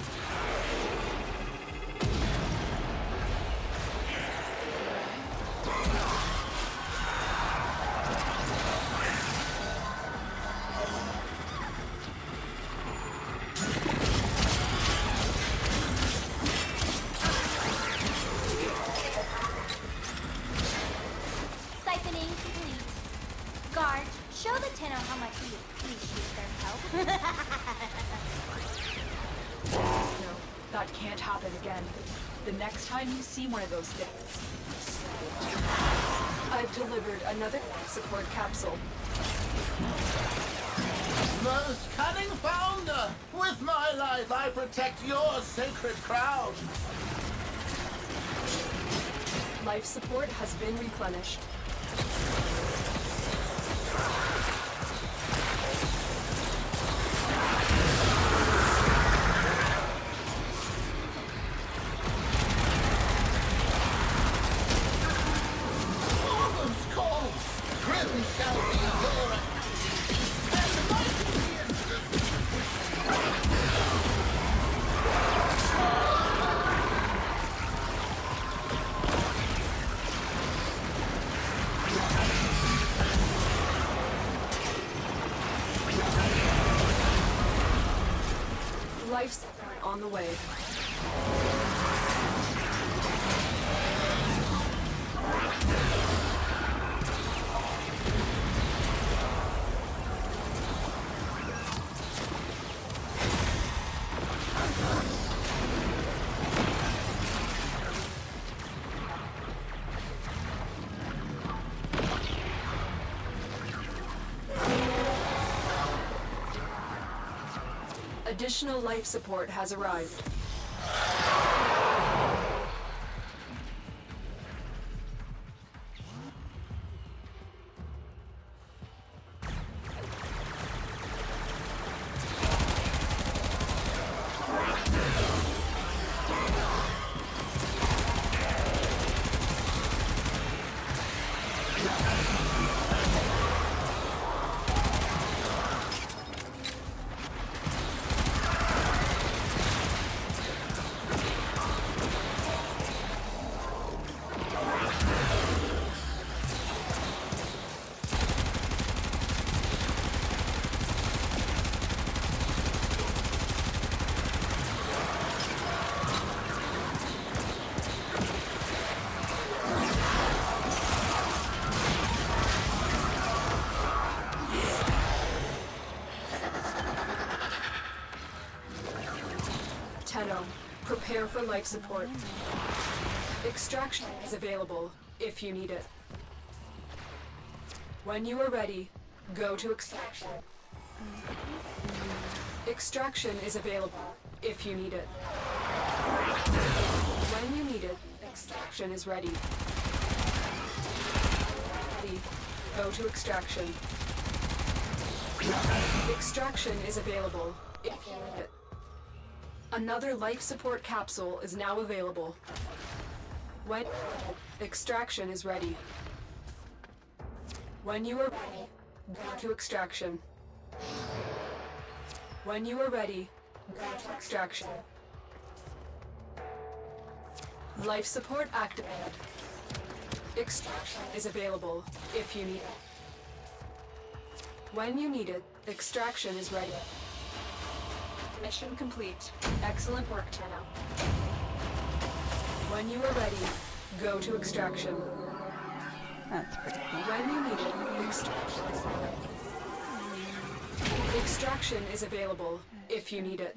Siphoning complete. Guard, show the Tenno how much you appreciate their help. No, that can't happen again. The next time you see one of those things. I've delivered another life support capsule. Most cunning founder! With my life I protect your sacred crown! Life support has been replenished. Orphan's call! Grim shall be your and mighty Life support on the way. Additional life support has arrived. Prepare for life support. Extraction is available if you need it. When you are ready, go to extraction. Extraction is available if you need it. When you need it, extraction is ready. Ready. Go to extraction. Extraction is available if you need it. Another life support capsule is now available. When extraction is ready. When you are ready, go to extraction. When you are ready, go to extraction. Life support activated. Extraction is available if you need it. When you need it, extraction is ready. Mission complete. Excellent work, Tenno. When you are ready, go to extraction. That's pretty cool. When you need it, extraction is ready. Extraction is available if you need it.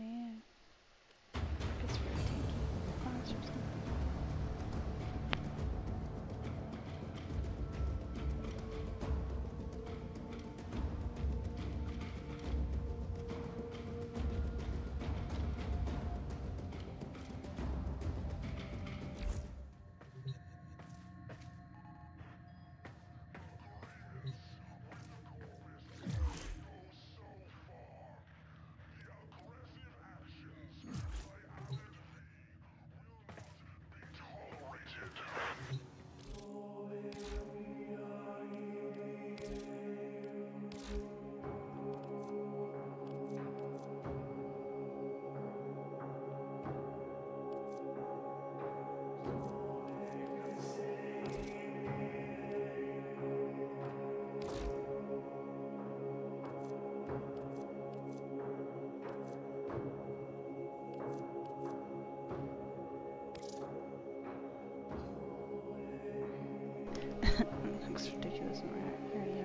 Looks ridiculous in my area.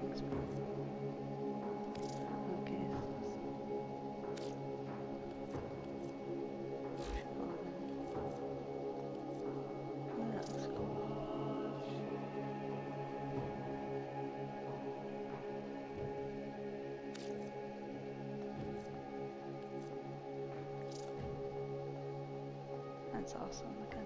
Okay, that looks cool. That's awesome looking.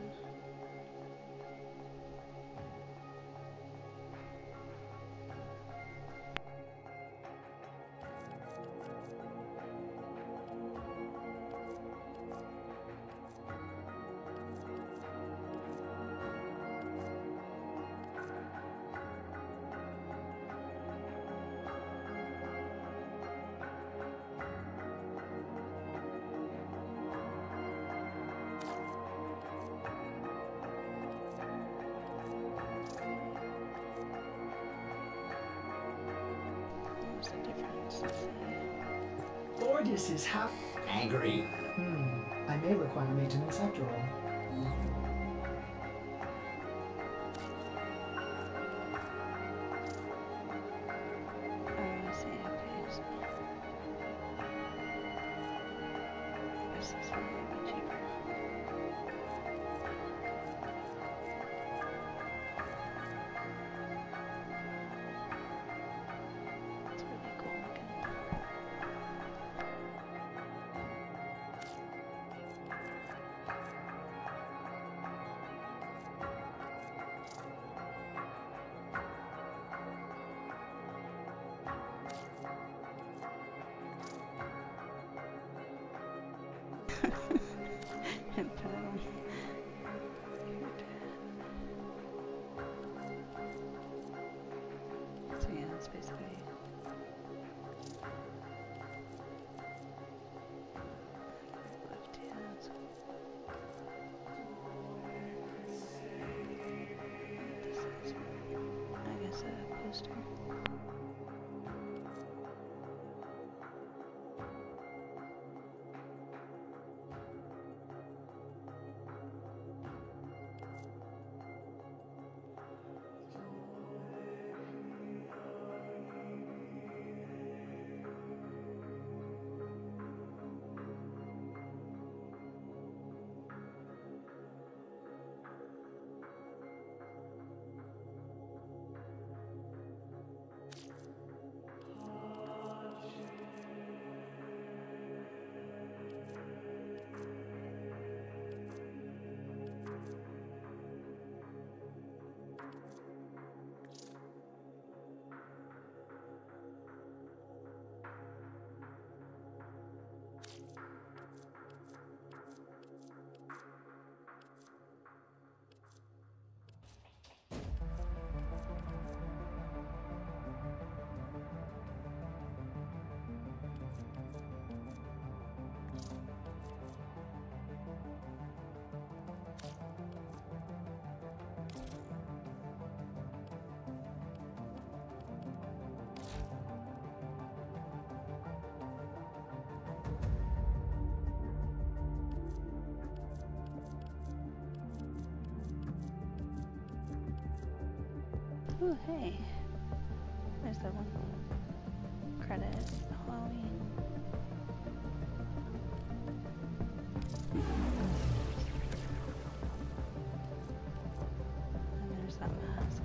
Ordis is half angry. Hmm. I may require maintenance after all. Ooh, hey. There's that one credit. Halloween. And there's that mask.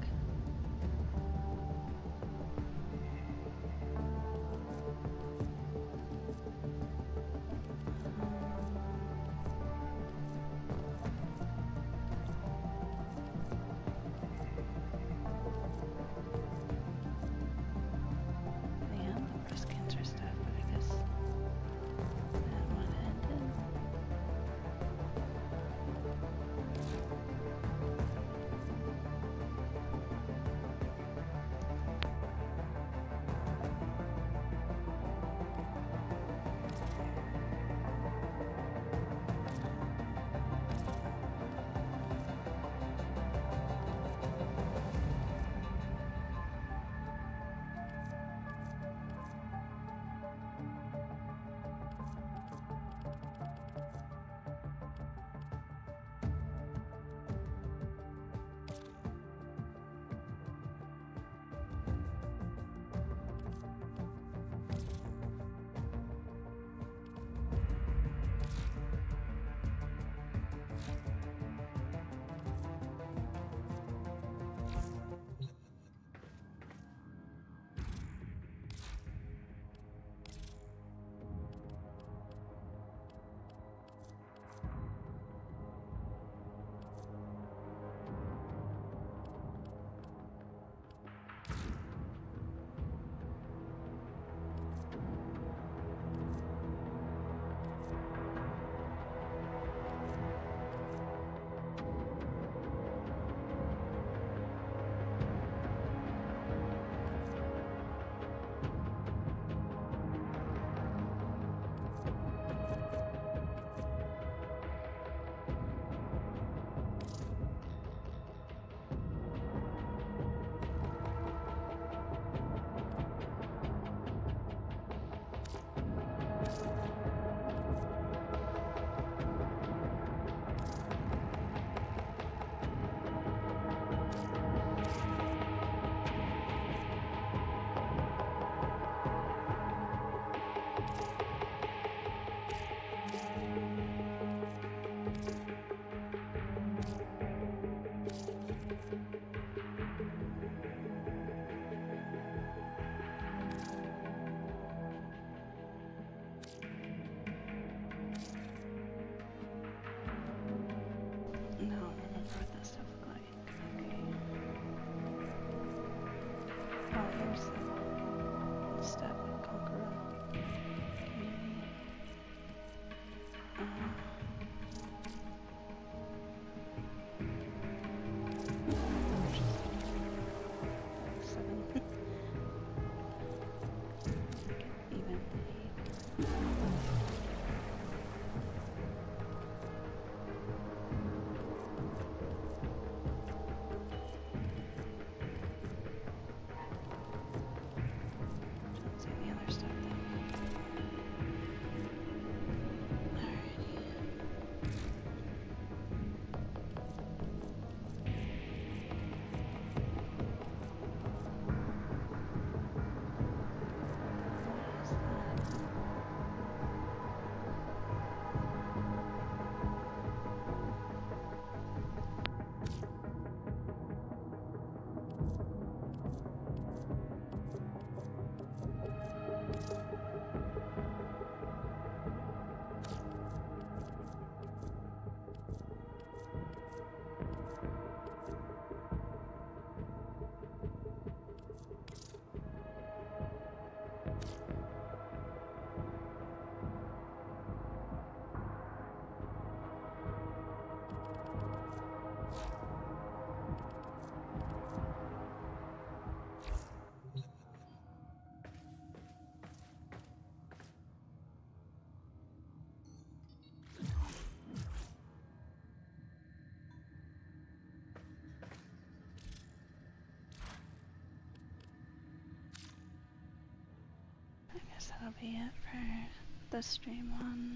That'll be it for the stream on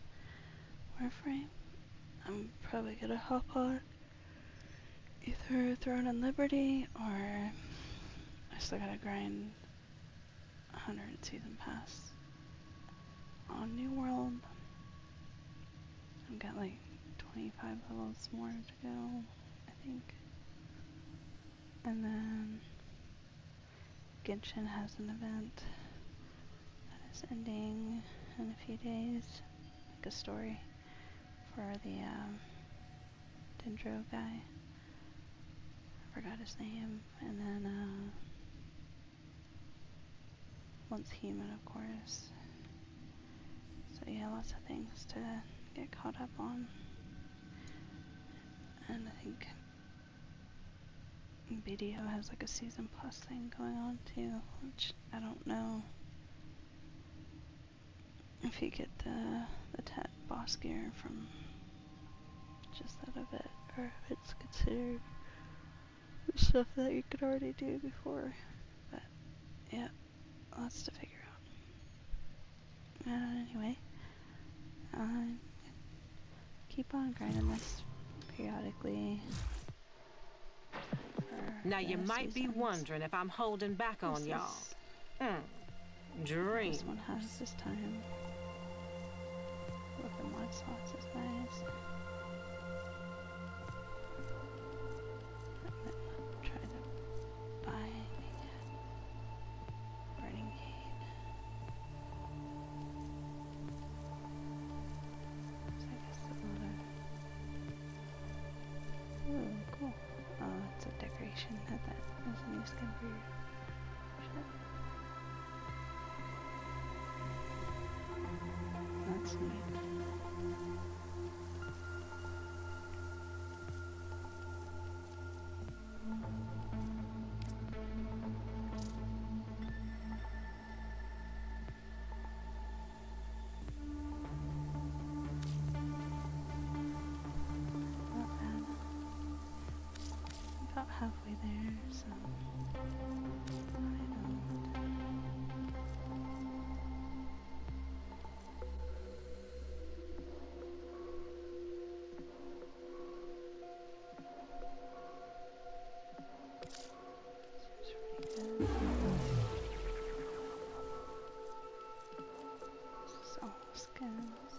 Warframe. I'm probably gonna hop on either Throne and Liberty or still gotta grind one hundred season pass on New World. I've got like twenty-five levels more to go, I think. And then Genshin has an event that is ending in a few days, like a story for the um, Dendro guy. I forgot his name. And then uh, Once Human, of course. So yeah, lots of things to get caught up on. And I think B D O has like a season plus thing going on too, which I don't know if you get the the Tet boss gear from just that event, or if it's considered stuff that you could already do before. But yeah, lots to figure out. Uh, anyway, uh, keep on grinding this periodically. Now you might be wondering if I'm holding back on y'all. Mm. Dream. This one has this time. With the mod slots is nice. And then try to buy a burning gate. So I guess a lot of. Ooh, cool. Oh, it's a decoration. That that is a new skin for your ship. That's neat. Not bad. About halfway there, so I don't. This is all skins.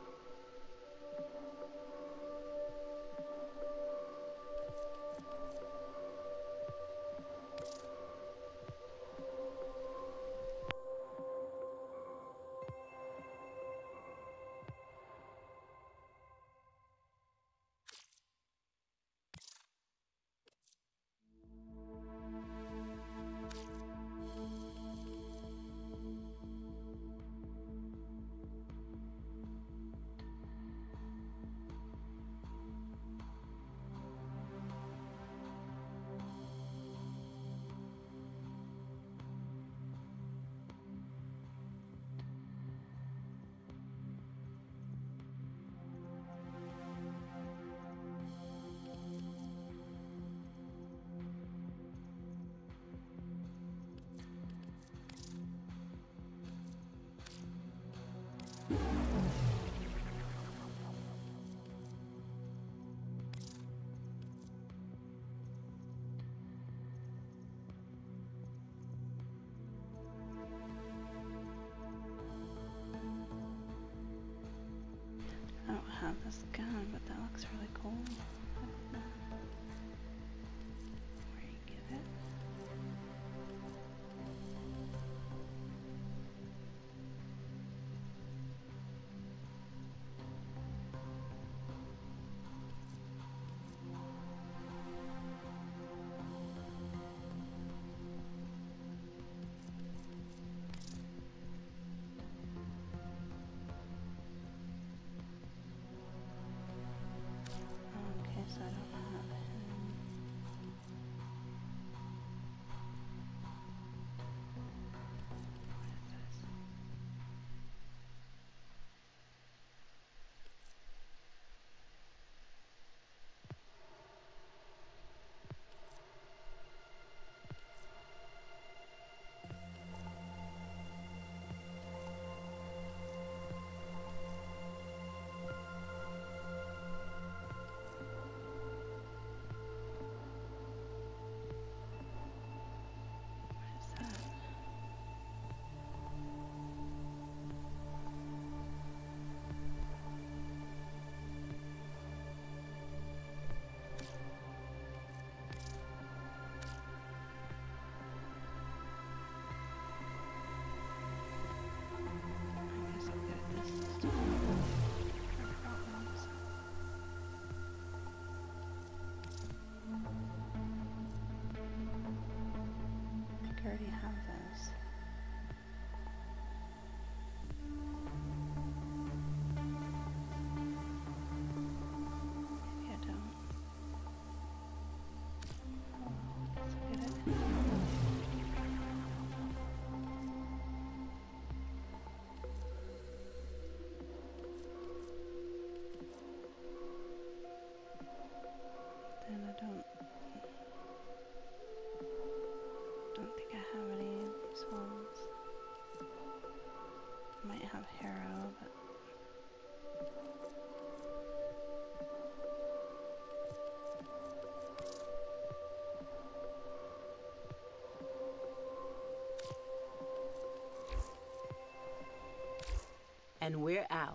I don't have this gun, but that looks really cool. I don't know where you get it. Okay. and we're out.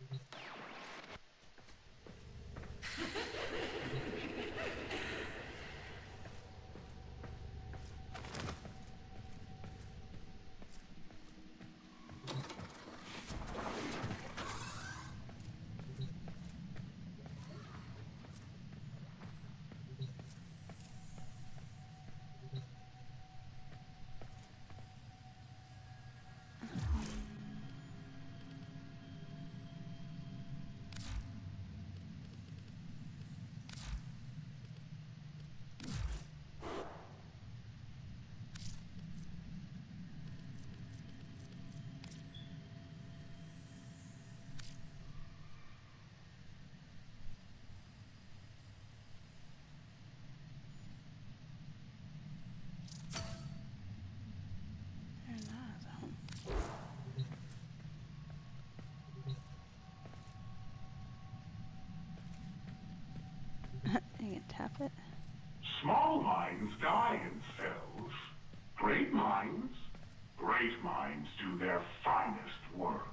You can tap it. Small minds die in cells. Great minds, great minds do their finest work.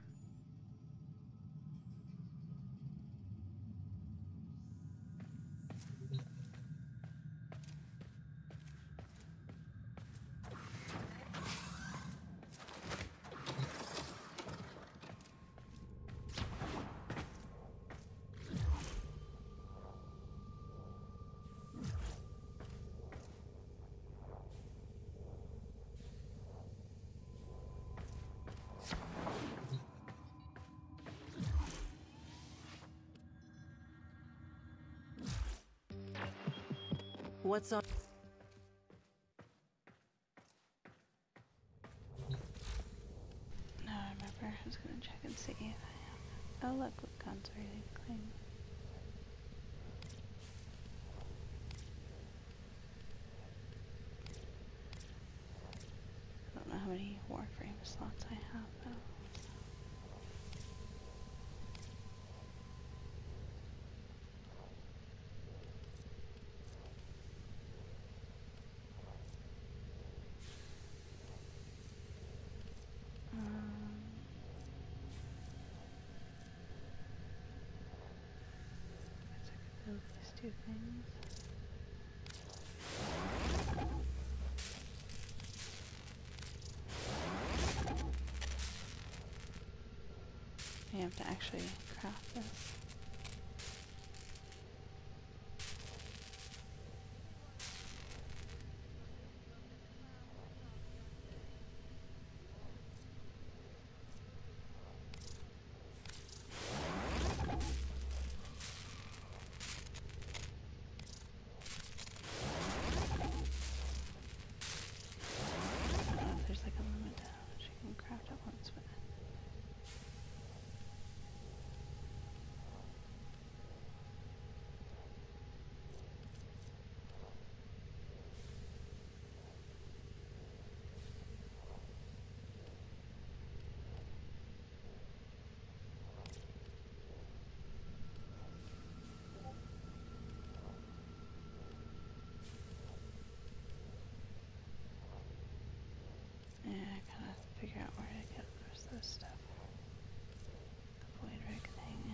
What's on? No, I remember. I was gonna check and see if I have. Oh, look, what guns are you claim? I don't know how many Warframe slots I have though. These two things. You have to actually craft this. Yeah, I gotta figure out where to get the rest of this stuff. The void rig thing.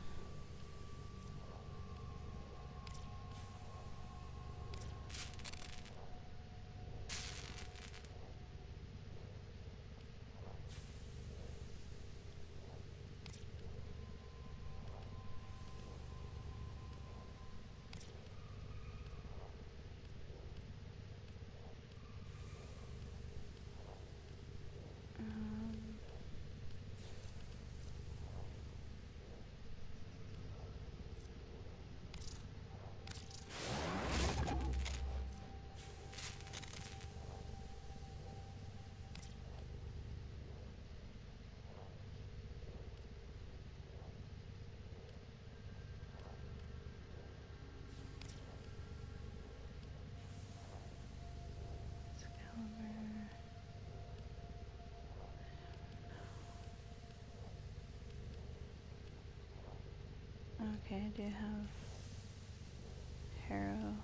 Okay, I do have Harrow.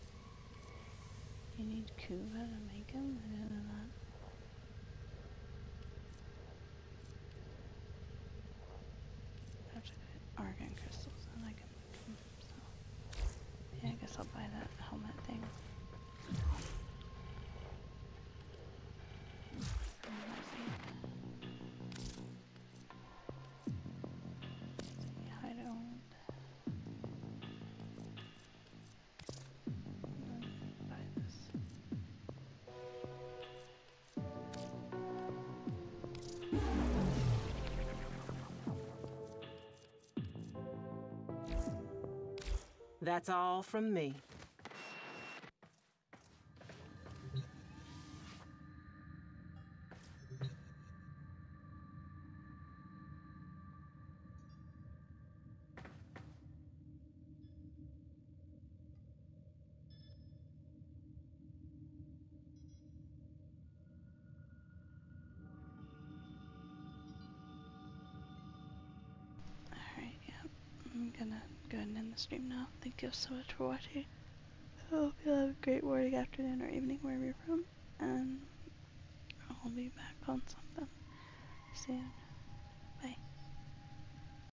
You need Kuva to make him? I didn't know that. That's all from me. Alright, yeah. I'm gonna go ahead and end the stream now. Thank you so much for watching. I hope you have a great morning, afternoon, or evening wherever you're from. And I'll be back on something soon.